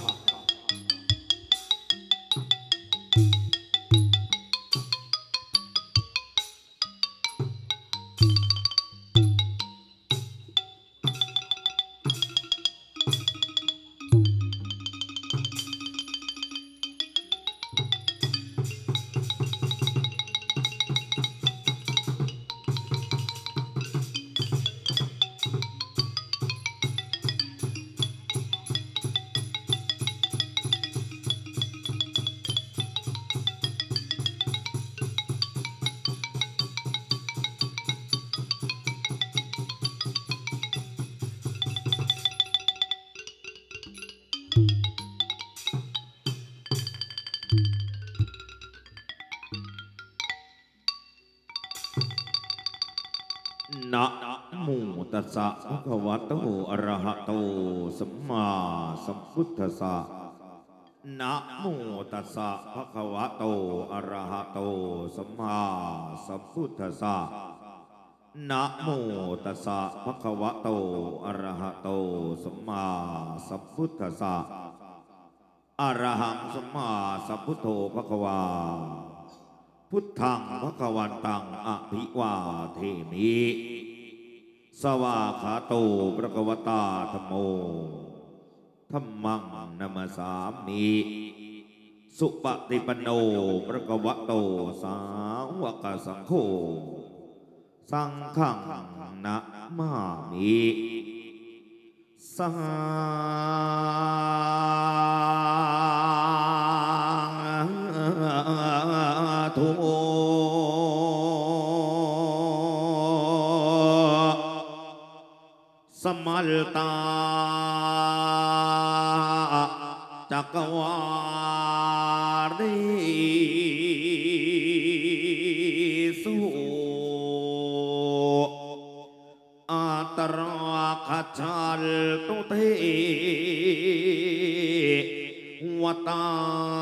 นะโมตัสสะภะคะวะโตอะระหะโตสัมมาสัมพุทธัสสะนะโมตัสสะภะคะวะโตอะระหะโตสัมมาสัมพุทธัสสะนะโมตัสสะภะคะวะโตอะระหะโตสัมมาสัมพุทธัสสะอะระหังสัมมาสัมพุทโธภะคะวาพุทธังภคะวันตังอภิวาเทมิสวาขาโตภควตาธัมโมธัมมังนัมสสามิสุปฏิปันโนภควโตสาวกสังโฆสังฆังนะมามิสาธุสมัลตาจักวาลีสุอัตราคชัลตุเทวตา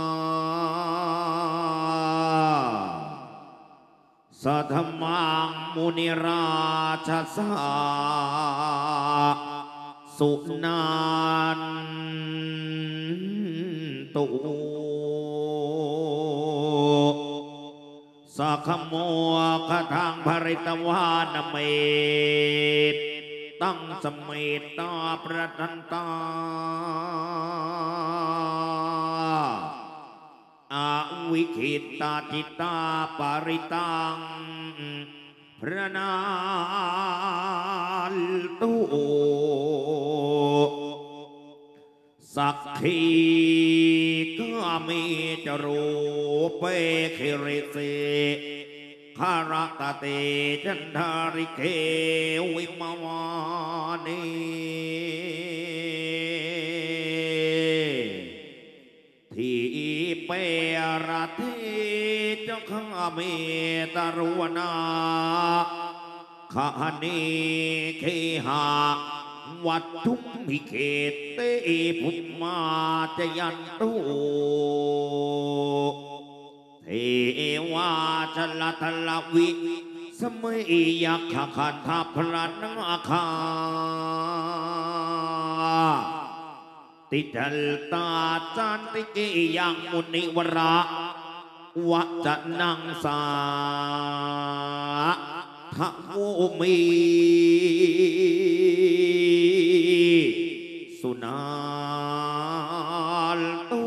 สัทธมังมุนิราชสาสุนันตุสัขโมขทังภริตวานเมตตั้งสเมตตาประทันตาอาวิคิตตาจิตตาปาริตังพระนาลตุสักขีกามิจโรเปคิริเสคารตเตจันทาริเควิมวานีทีเปรเทเจ้าข้าเมตรวนาขานีเคหาวัดทุกมิเขตเตพุมมาจยันตุเทวาชลทลวิสมัยยักขคันทัพพระนาคาติจัลตาจันติกิยังมุนิวระวัจนังสาทะโวมีสุนาลตุ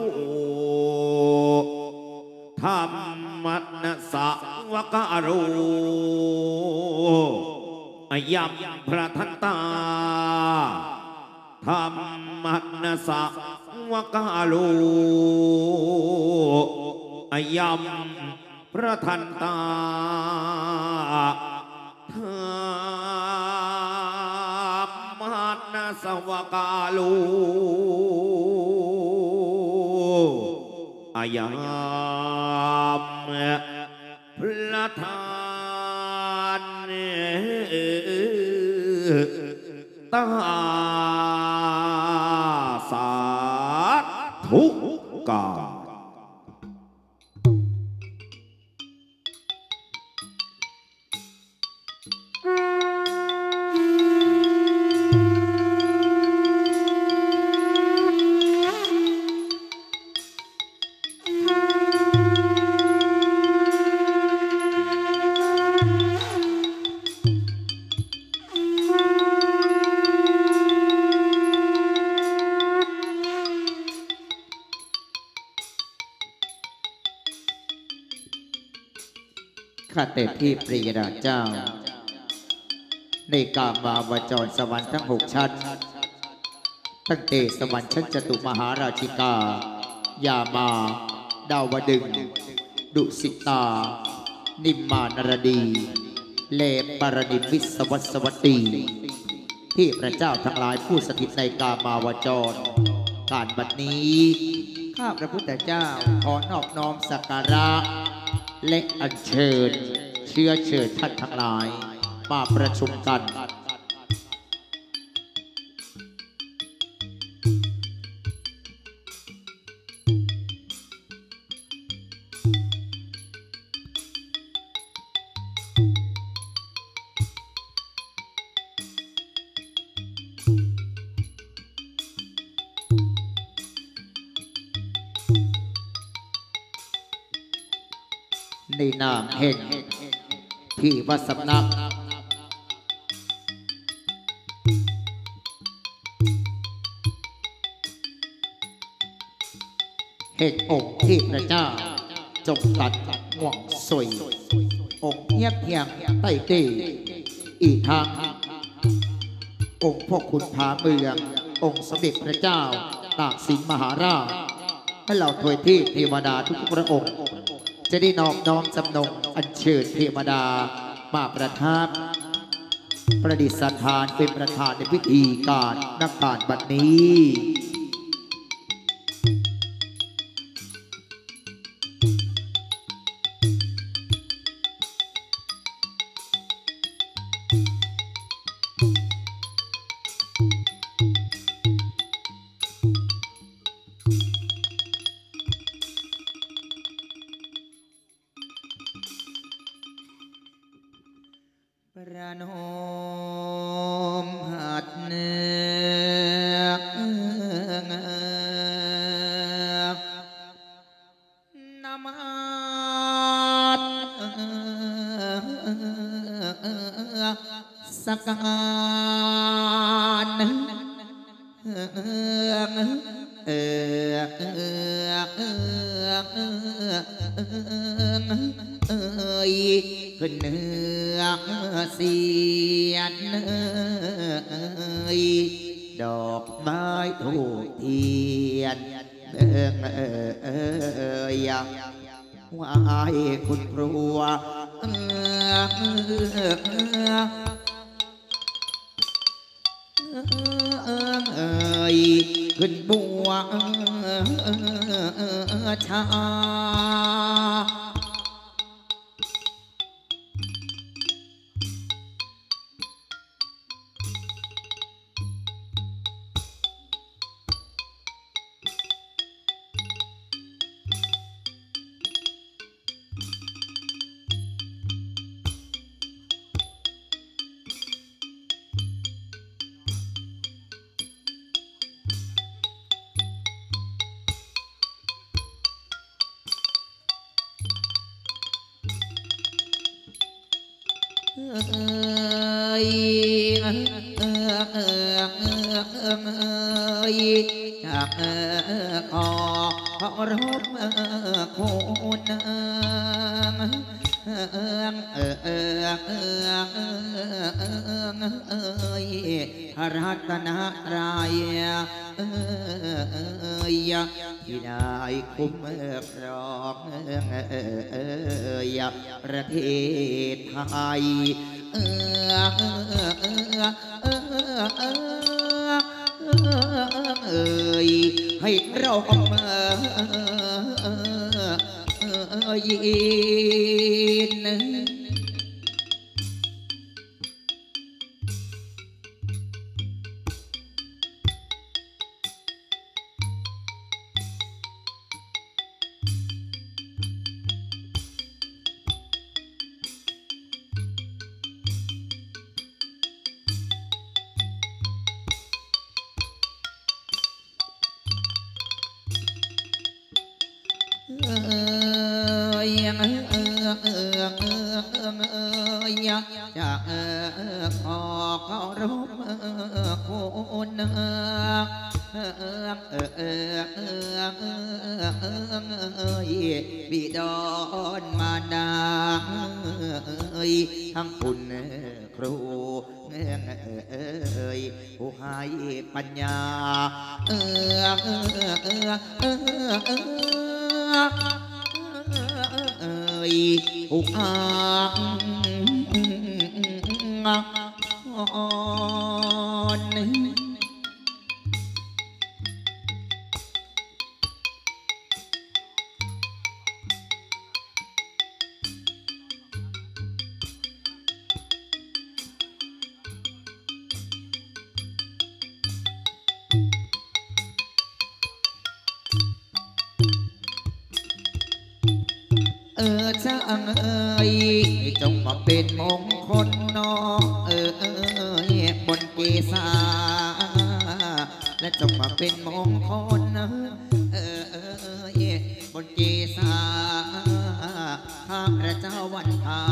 ธรรมันสะวะกะโรอายัมพระทันตาธรรมันสะวะกะโรอายัมพระทันตาธรรมันสวะกะโลอายัมพระทันตาสาธุกาข้าแต่ที่ปรีราชเจ้าในกามาวจรสวรรค์ทั้ง6 ชั้นตั้งแต่สวรรค์ชั้นจตุมหาราชิกายามาดาวดึงส์ดุสิตา นิมมานรดีเลปารณิวิสวัสวัตตีที่พระเจ้าทั้งหลายผู้สถิตในกามาวจรการบัดนี้ข้าพระพุทธเจ้าขอนอบน้อมสักการะและอัญเชิญเชื้อเชิญท่านทั้งหลายมาประชุมกันในนามแห่งที่วัดสำนักแห่งองค์ที่พระเจ้าจงตัดห่วงสวยองค์เงียบเพียงใต้ตีอีกทางองค์พ่อคุณพาเมืององค์สมเด็จพระเจ้าตากสินมหาราชให้เราถวยที่เทวดาทุกพระองค์จะได้นอบน้อมจำนงอัญเชิญเทวดามาประทับประดิษฐานเป็นประธานในพิธีการนักการบัดนี้ประนมหัดเนื้อนมัสสการขึ้นเนื้อเสียนดอกไม้ถูกเทียนไหว้คุณครัวขึ้นบัวชายจากขอรบคุณรัตนตรัยที่ได้คุ้มครองประเทศไทยให้เรายินจะขอเคารพคุณบิดอนมารดาทั้งคุณครูผู้ให้ปัญญาผู้อ้างอ่อน ช่างจงมาเป็นมงคลน้องบนเกศาและจงมาเป็นมงคลบนเกศาข้าพระเจ้าวันทา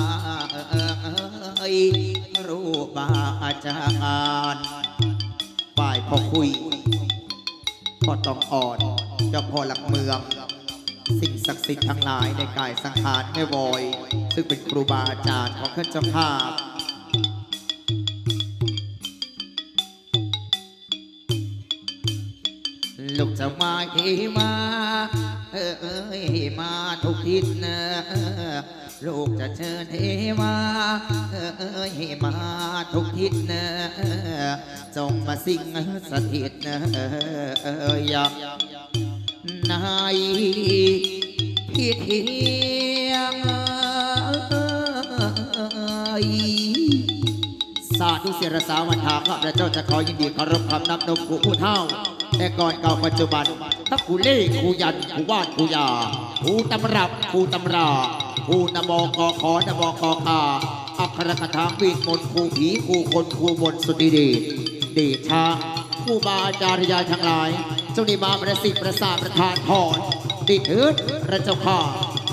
รูปบาอาจารย์ฝ่ายพอคุยก็ต้องอ่อนเจ้าพ่อหลักเมืองสิ่งศักดิ์สิทธิ์ทั้งหลายในกายสังขารแม่วอยซึ่งเป็นครูบาอาจารย์ของข้าเจ้าภาพลูกจะมาเฮมามาทุกทิศลูกจะเชิญเทมามาทุกทิศจงมาสิ่งสถิตอย่านายพิธีสาธุเสียรสาวันทาข้าพระเจ้าจะขอยินดีเคารพคำนับนมผู้เท่าแต่ก่อนเก่าปัจจุบันถ้าครูเล่ครูยันครูวาดครูยาครูตำรับครูตำราครูนบกขอนบกคาอัครคาถาปีนมนต์ครูผีครูคนครูมนต์สุดดีเดชาครูบาอาจารย์ทั้งหลายเจ้านี่มาประสิทธิ์ประสาประทานพรดีเถิดพระเจ้าข้า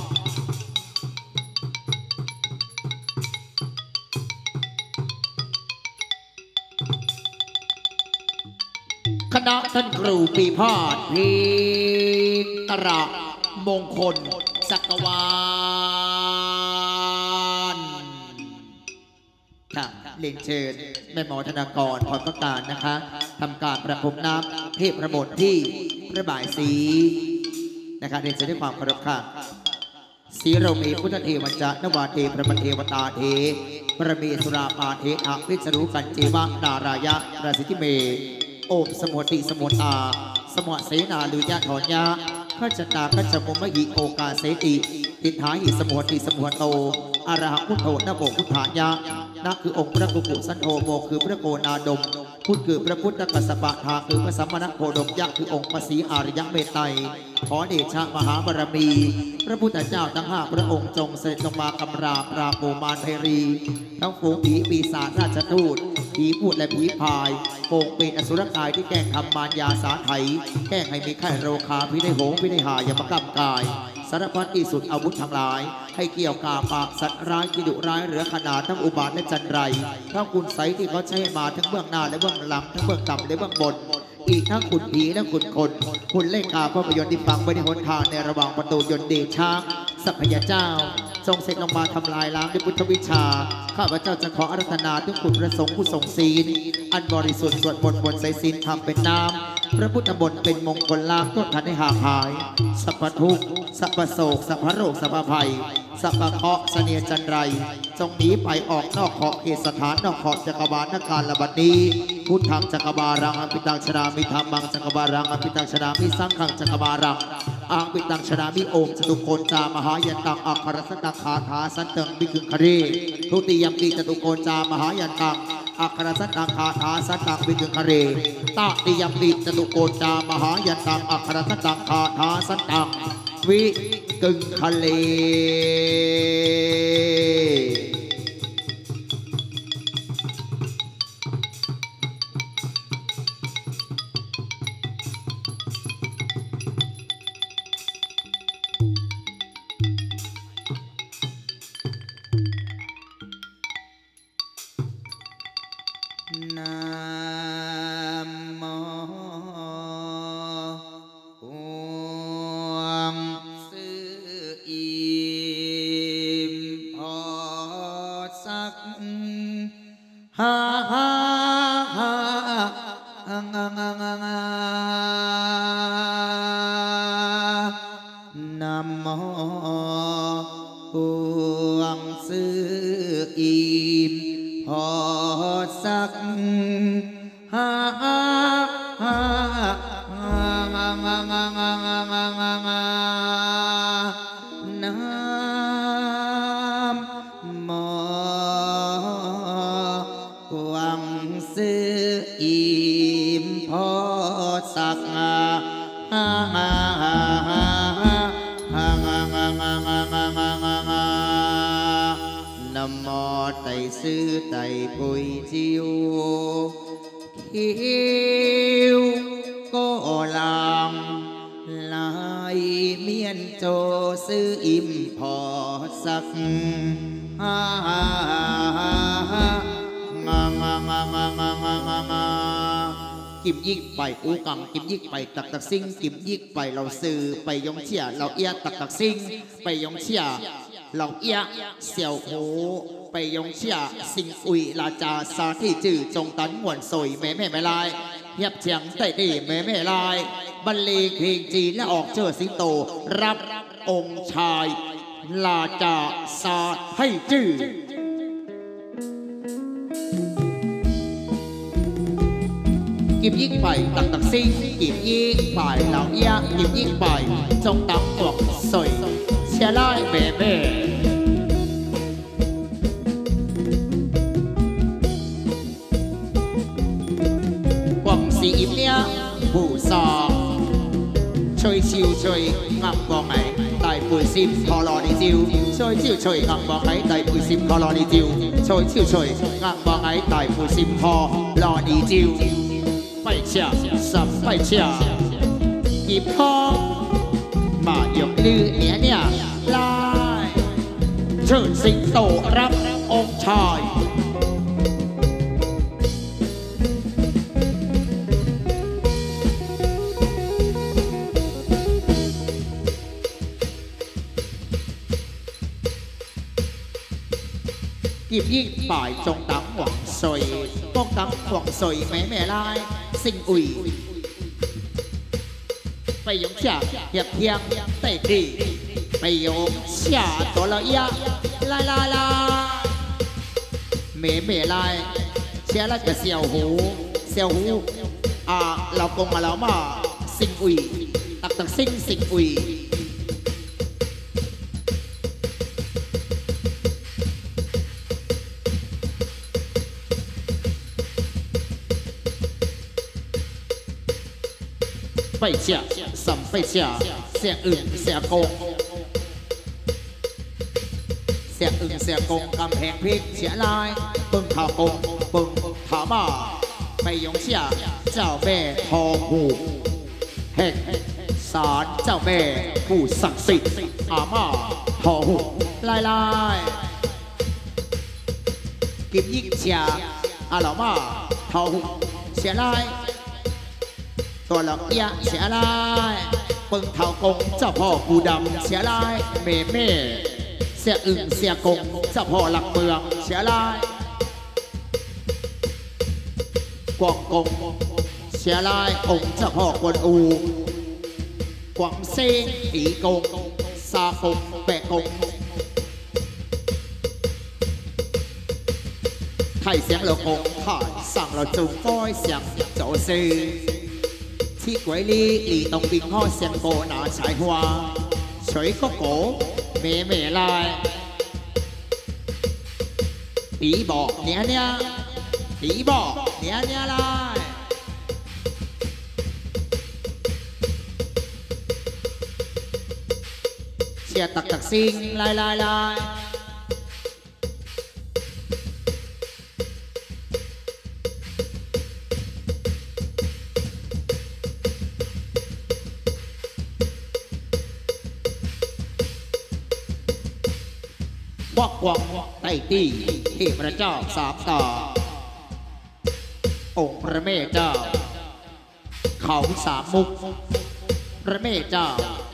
คณะท่านครูปีพาดพีตระมงคลจักรวาลค่ะเรียนเชิญแม่หมอธนากรพรประการนะคะทำการประพรมน้ำเทพประบทที่พระบายสีนะคะเรียนเชิญด้วยความเคารพค่ะสีเรามีพุทธเทวจานวาเทพระมเทวตาเทพระเมสุราภาเทอาวิจรุกันเจวะนารายะราสิทิเมโอมสมุติสมุตาสมุเสนาลุยะถอนยะข้าจตาข้าจมุมหิโอกาเสติติถาหิสมุติสมุโตอรหังพุทโธนโมพุทธายะนักคือองค์พระกุกุสันโธโมคือพระโกนาดมพุทธคือพระพุทธกัสสปะทาคือพระสัมมาณโคดมยะคือองค์พระศรีอริยเมตไตรขอเดชะมหาบารมีพระพุทธเจ้าทั้งห้าพระองค์จงเสด็จลงมากำราปราบโมมารไพรีทั้งฝูงผีปีศาจราชทูตผีพูดและผีพายโป่งเป็นอสุรกายที่แกล้งทำมารยาสาไถแกล้งให้มีไข้โรคาพิได้โหงพิได้หายมากำกายสารพัดที่สุดอาวุธทั้งหลาย ให้เกี่ยวกาปากสัตว์ร้ายกิดุร้ายเหลือขนาดทั้งอุบาทและจันไรทั้งคุณไสที่เขาใช้มาทั้งเบื้องหน้าและเบื้องหลังทั้งเบื้องต่ำและเบื้องบนอีกทั้งขุนผีและขุนคนคุณเล่กาภาพยนตร์ที่ฟังไว้ในหนทางในระหว่างประตูยนต์เดชช้างสัพพยาเจ้าทรงเสร็จลงมาทำลายล้างด้วยพุทธวิชาข้าพเจ้าจะขออาราธนาทุกคุณประสงค์ผู้ทรงศีลอันบริสุทธิ์สวดมนต์บนสายศีลทำเป็นน้ำพระพุทธมนต์เป็นมงคลล้างต้นทันให้ห่างหายสัพพทุกข์สัพพโศกสัพพโรคสัพพภัยสัพพเคราะห์เสนียจันไรจงหนีไปออกนอกขอบเขตสถานนอกขอบจักรวาลนการระบัดนี้พุทธังจักรบารังอภิตังชรามิธรรมังจักรบารังอภิตังชรามิสังฆังจักรบารังอังปิตังชรามิโอมจตุโกนจามหายันตังอัคครสตังคาถาสันเติงบิคึงคเรทุติยมปีจตุโกนจามหายันตังอัคครสตังคาถาสันตังบิคึงคเรตติยมปีจตุโกนจามหายันตังอัคครสตังคาถาสันตังวิกึงคเล นะโมองสื่ออิมพอสักฮาฮาฮานะโมองสื่ออิมพอสักฮาฮาฮานะโมวังสื่ออิมพอสักฮาฮาฮาฮานะโมไตซื่อไตปุยจิวคิวก็ลังลายเมียนโจซื้ออิมพอสักฮ่าฮ่าฮ่าฮ่างางางางางางางากิมยิกไปอูกังกิมยิกไปตักตักซิงกิมยิกไปเราซื้อไปยงเชียเราเอียตักตักซิงไปยงเชียเราเอียเสี่ยวโหไปยงเชียสิงอุยลาจาสาที่จื่อจงตันหวนสวยแม่แม่ไม่ลายเฮียบเฉียงใต้ดีแม่แม่ลายบรรเลงเพลงจีนและออกเจอสิงโตรับองค์ชายลาจาสาให้จื่อกิมยิกไปตักตักซิงกิมยิกไปเหล่าเอียกิมยิกไปจงตังหวนสวยเชียร์ไล่แม่แม่อิมเนียผู้สอบช่วยชิวช่วยงับบอกไหนไต่ปุยซิมพอรอดีจิวช่วยชิวช่วยงับบอกไหนไต่ปุยซิมพอรอดีจิวช่วยชิวช่วยงับบอกไหนไต่ปุยซิมพอรอดีจิวไปเชียสับไปเชียหยิบทองมาหยกลือเนี่ยลายเชิญสิงโตรับองค์ชายยิบยิ่งฝ่ายจงตังหวังสวยป้องตังหวังสวยแม่แม่ลายสิงอุยไปยงเชียเหียบเทียงเตะดีไปยงเชียตัวละเอียลายลายลายแม่แม่ลายเชียแล้วจะเสียวหูเรากงมาแล้วมาสิงอุยตักตักสิงอุยไปเชียสัมไปเชียเสียอึ่งเสียกงเสียอึ่งเสียกงกำแพงพริกเสียลายปึงขากงปึงขาบ่าไปยงเชียเจ้าแม่ทองหูแห่งสศาลเจ้าแม่ผู้ศักดิ์สิทธิ์อาม่าทอหุลายลายกิมยิ่งเชียอาหล่อมาทอหุเสียลายตัวหลอกเอียเสียลายปึงเท่ากงเจ้าพ่อกูดำเสียลายเม่เม่เสียอึ่งเสียกงเจ้าพ่อหลักเมืองเสียลายกวางกงเสียลายองค์เจ้าพ่อกวนอูกวางเซ้งตีกงซากงแปะกงไทยเสียงเหล่ากงถ่ายสั่งเราจุงป้อยเสียงโจซีที่鬼哩ลีตรงบิงข้อเสียงโกหนาฉายหัว水ก็โกเมเมลายตีบอกเนี้ยเนี้ยตีบอกเนี้ยเนี้ยลายเชียร์ตักตักซิงลายลายลายควักวังไต่ตีเทพเจ้าสามตาองค์พระเมธเจ้าเขาสามมุกพระเมธเจ้า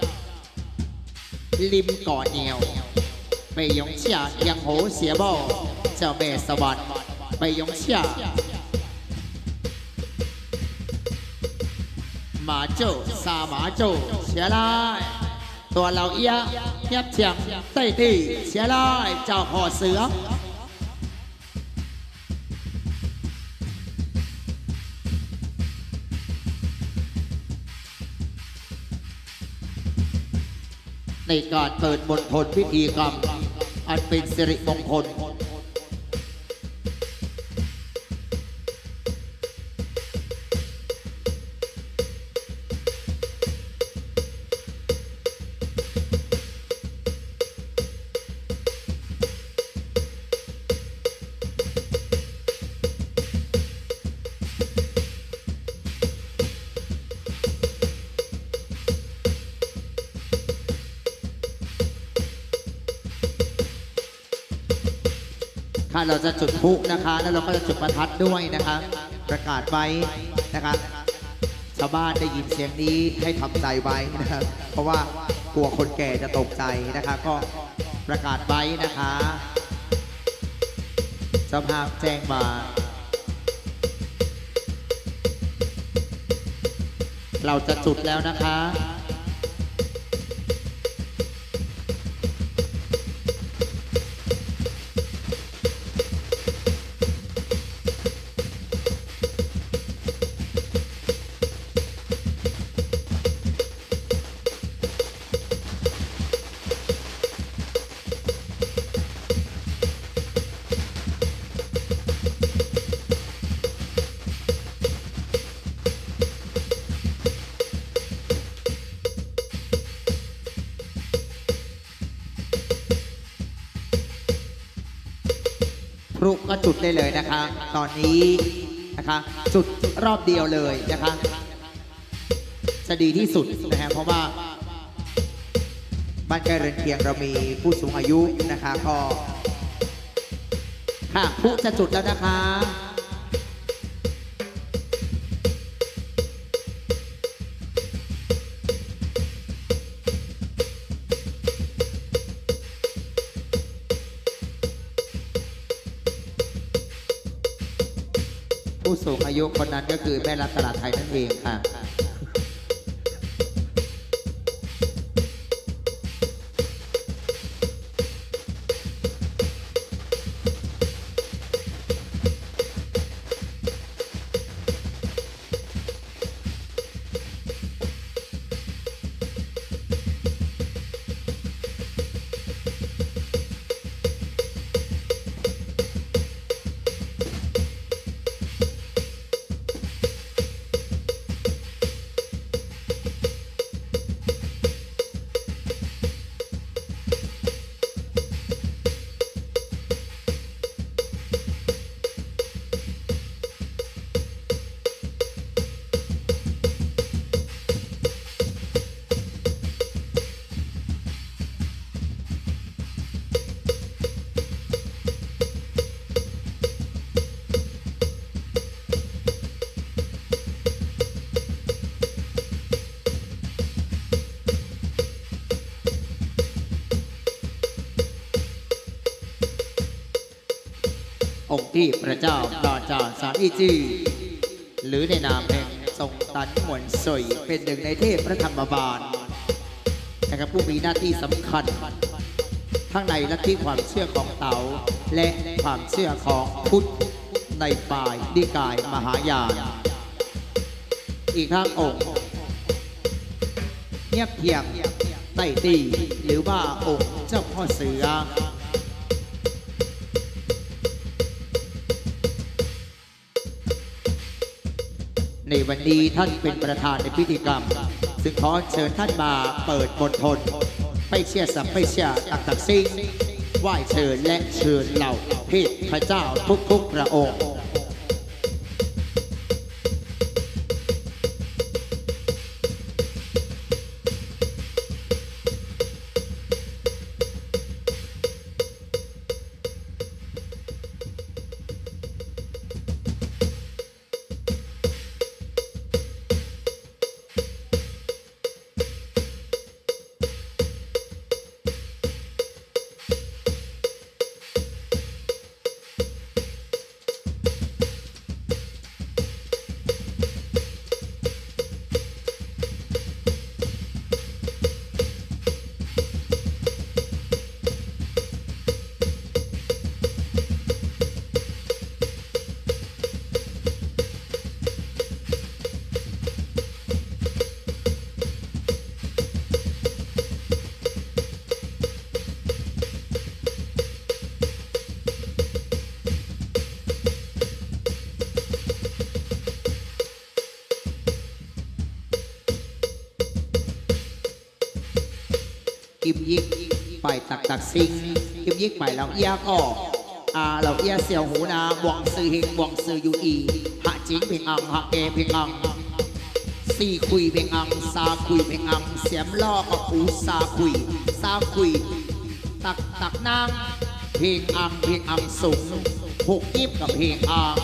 ริมก่อเหนียวไปยงเชียยังโหเสียบ่อเจ้าแม่สวรรค์ไปยงเชียหมาโจซาหมาโจเสียลายตัวเราเอียเทียบเทียงไต้ตีเสียลายเจ้าพ่อเสือในการเปิดมณฑลพิธีกรรมอันเป็นสิริมงคลค่ะเราจะจุดพลุนะคะแล้วเราก็จะจุดประทัดด้วยนะคะประกาศไว้นะคะชาวบ้านได้ยินเสียงนี้ให้ทำใจไว้นะคะเพราะว่ากลัวคนแก่จะตกใจนะคะก็ประกาศไว้นะคะเจ้าภาพแจ้งมาเราจะจุดแล้วนะคะพลุก็จุดได้เลยนะคะตอนนี้นะคะจุดรอบเดียวเลยนะคะจะดีที่สุดนะฮะเพราะว่าบ้านใกล้เรือนเคียงเรามีผู้สูงอายุนะคะก็ค่ะพลุจะจุดแล้วนะคะผู้สูงอายุคนนั้นก็คือแม่รัฐตลาดไทยนั่นเองค่ะองค์ที่พระเจ้าปราจารย์สารอีจือหรือในนามแห่งทรงตันหมวนสวยเป็นหนึ่งในเทพพระธรรมบาลนะครับผู้มีหน้าที่สำคัญทั้งในลัทธิความเชื่อของเต๋าและความเชื่อของพุทธในฝ่ายนิกายมหายานอีกทั้งองค์เงียบเพียงไต้ตีหรือว่าองค์เจ้าพ่อเสือในวันนี้ท่านเป็นประธานในพิธีกรรมซึ่งขอเชิญท่านมาเปิดมณฑลไปเชียร์สัมไปเชียร์ตักซิ่งไหว้เชิญและเชิญเหล่าเทพเจ้าทุกพระองค์กิมยิกไปตักซิงกิมยิกไปเราเอี้ยก็เราเอี้ยเสี่ยวหูนาบวงซือเฮงบวงซือยูอีหะจิงเพ่งอังหะเกเพ่งอังซี่คุยเพ่งอังซาคุยเพ่งอังเสียมล่อกับอูซาคุยตักนางเพ่งอังสูงหกยิบกับเพ่งอัง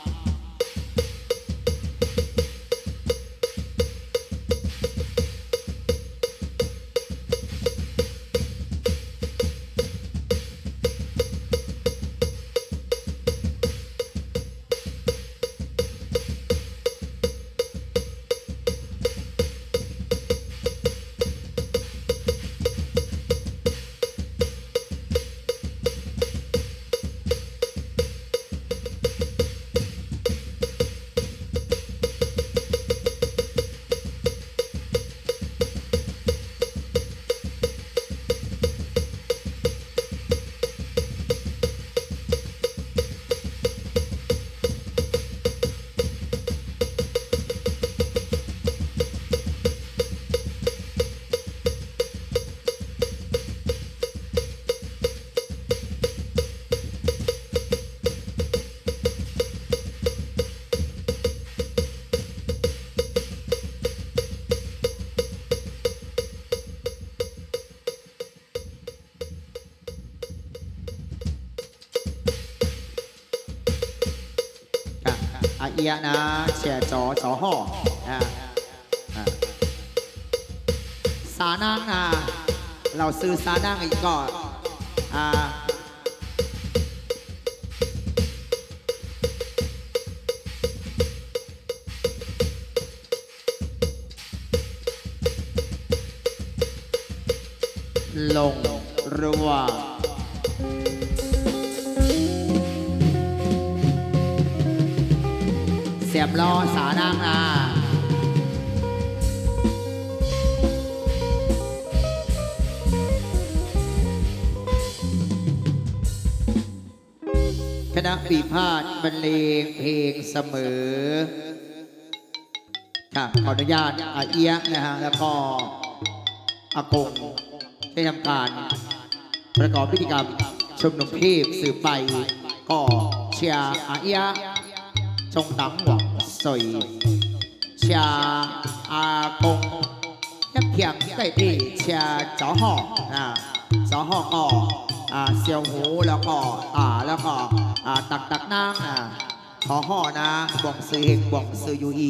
เอียนะเชียจอห่อสานั่งเราซื้อสานั่งอีกก่อนลงรัวเสียบล้อสานางคณะปีพาดบรรเลงเพลงเสมอค่ะขออนุญาตอาเอียะนะฮะแล้วก็อากงได้ทำการประกอบพิธีกรรมชุมนุมเทพสืบไปก็เชียร์อาเอียะจงตังหวังสวยเชียอากงนักเพียงใกล้ที่เชียจอห่อจอห่อก็เซียวหูแล้วก็แล้วก็ตักนางขอห่อนะบวงซื้อเฮงบวงซื้อยูอี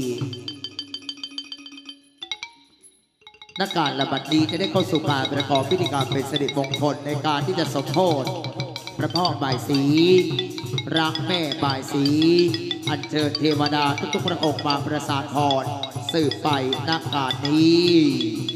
นักการระบัดนี้จะได้เข้าสู่การประกอบพิธีกรรมเป็นสิริมงคลในการที่จะสมโภชพระพ่อบ่ายศรีรักแม่บ่ายสีอัญเชิญเทวดาทุกๆพระองค์มาประสานพรสืบไปณการนี้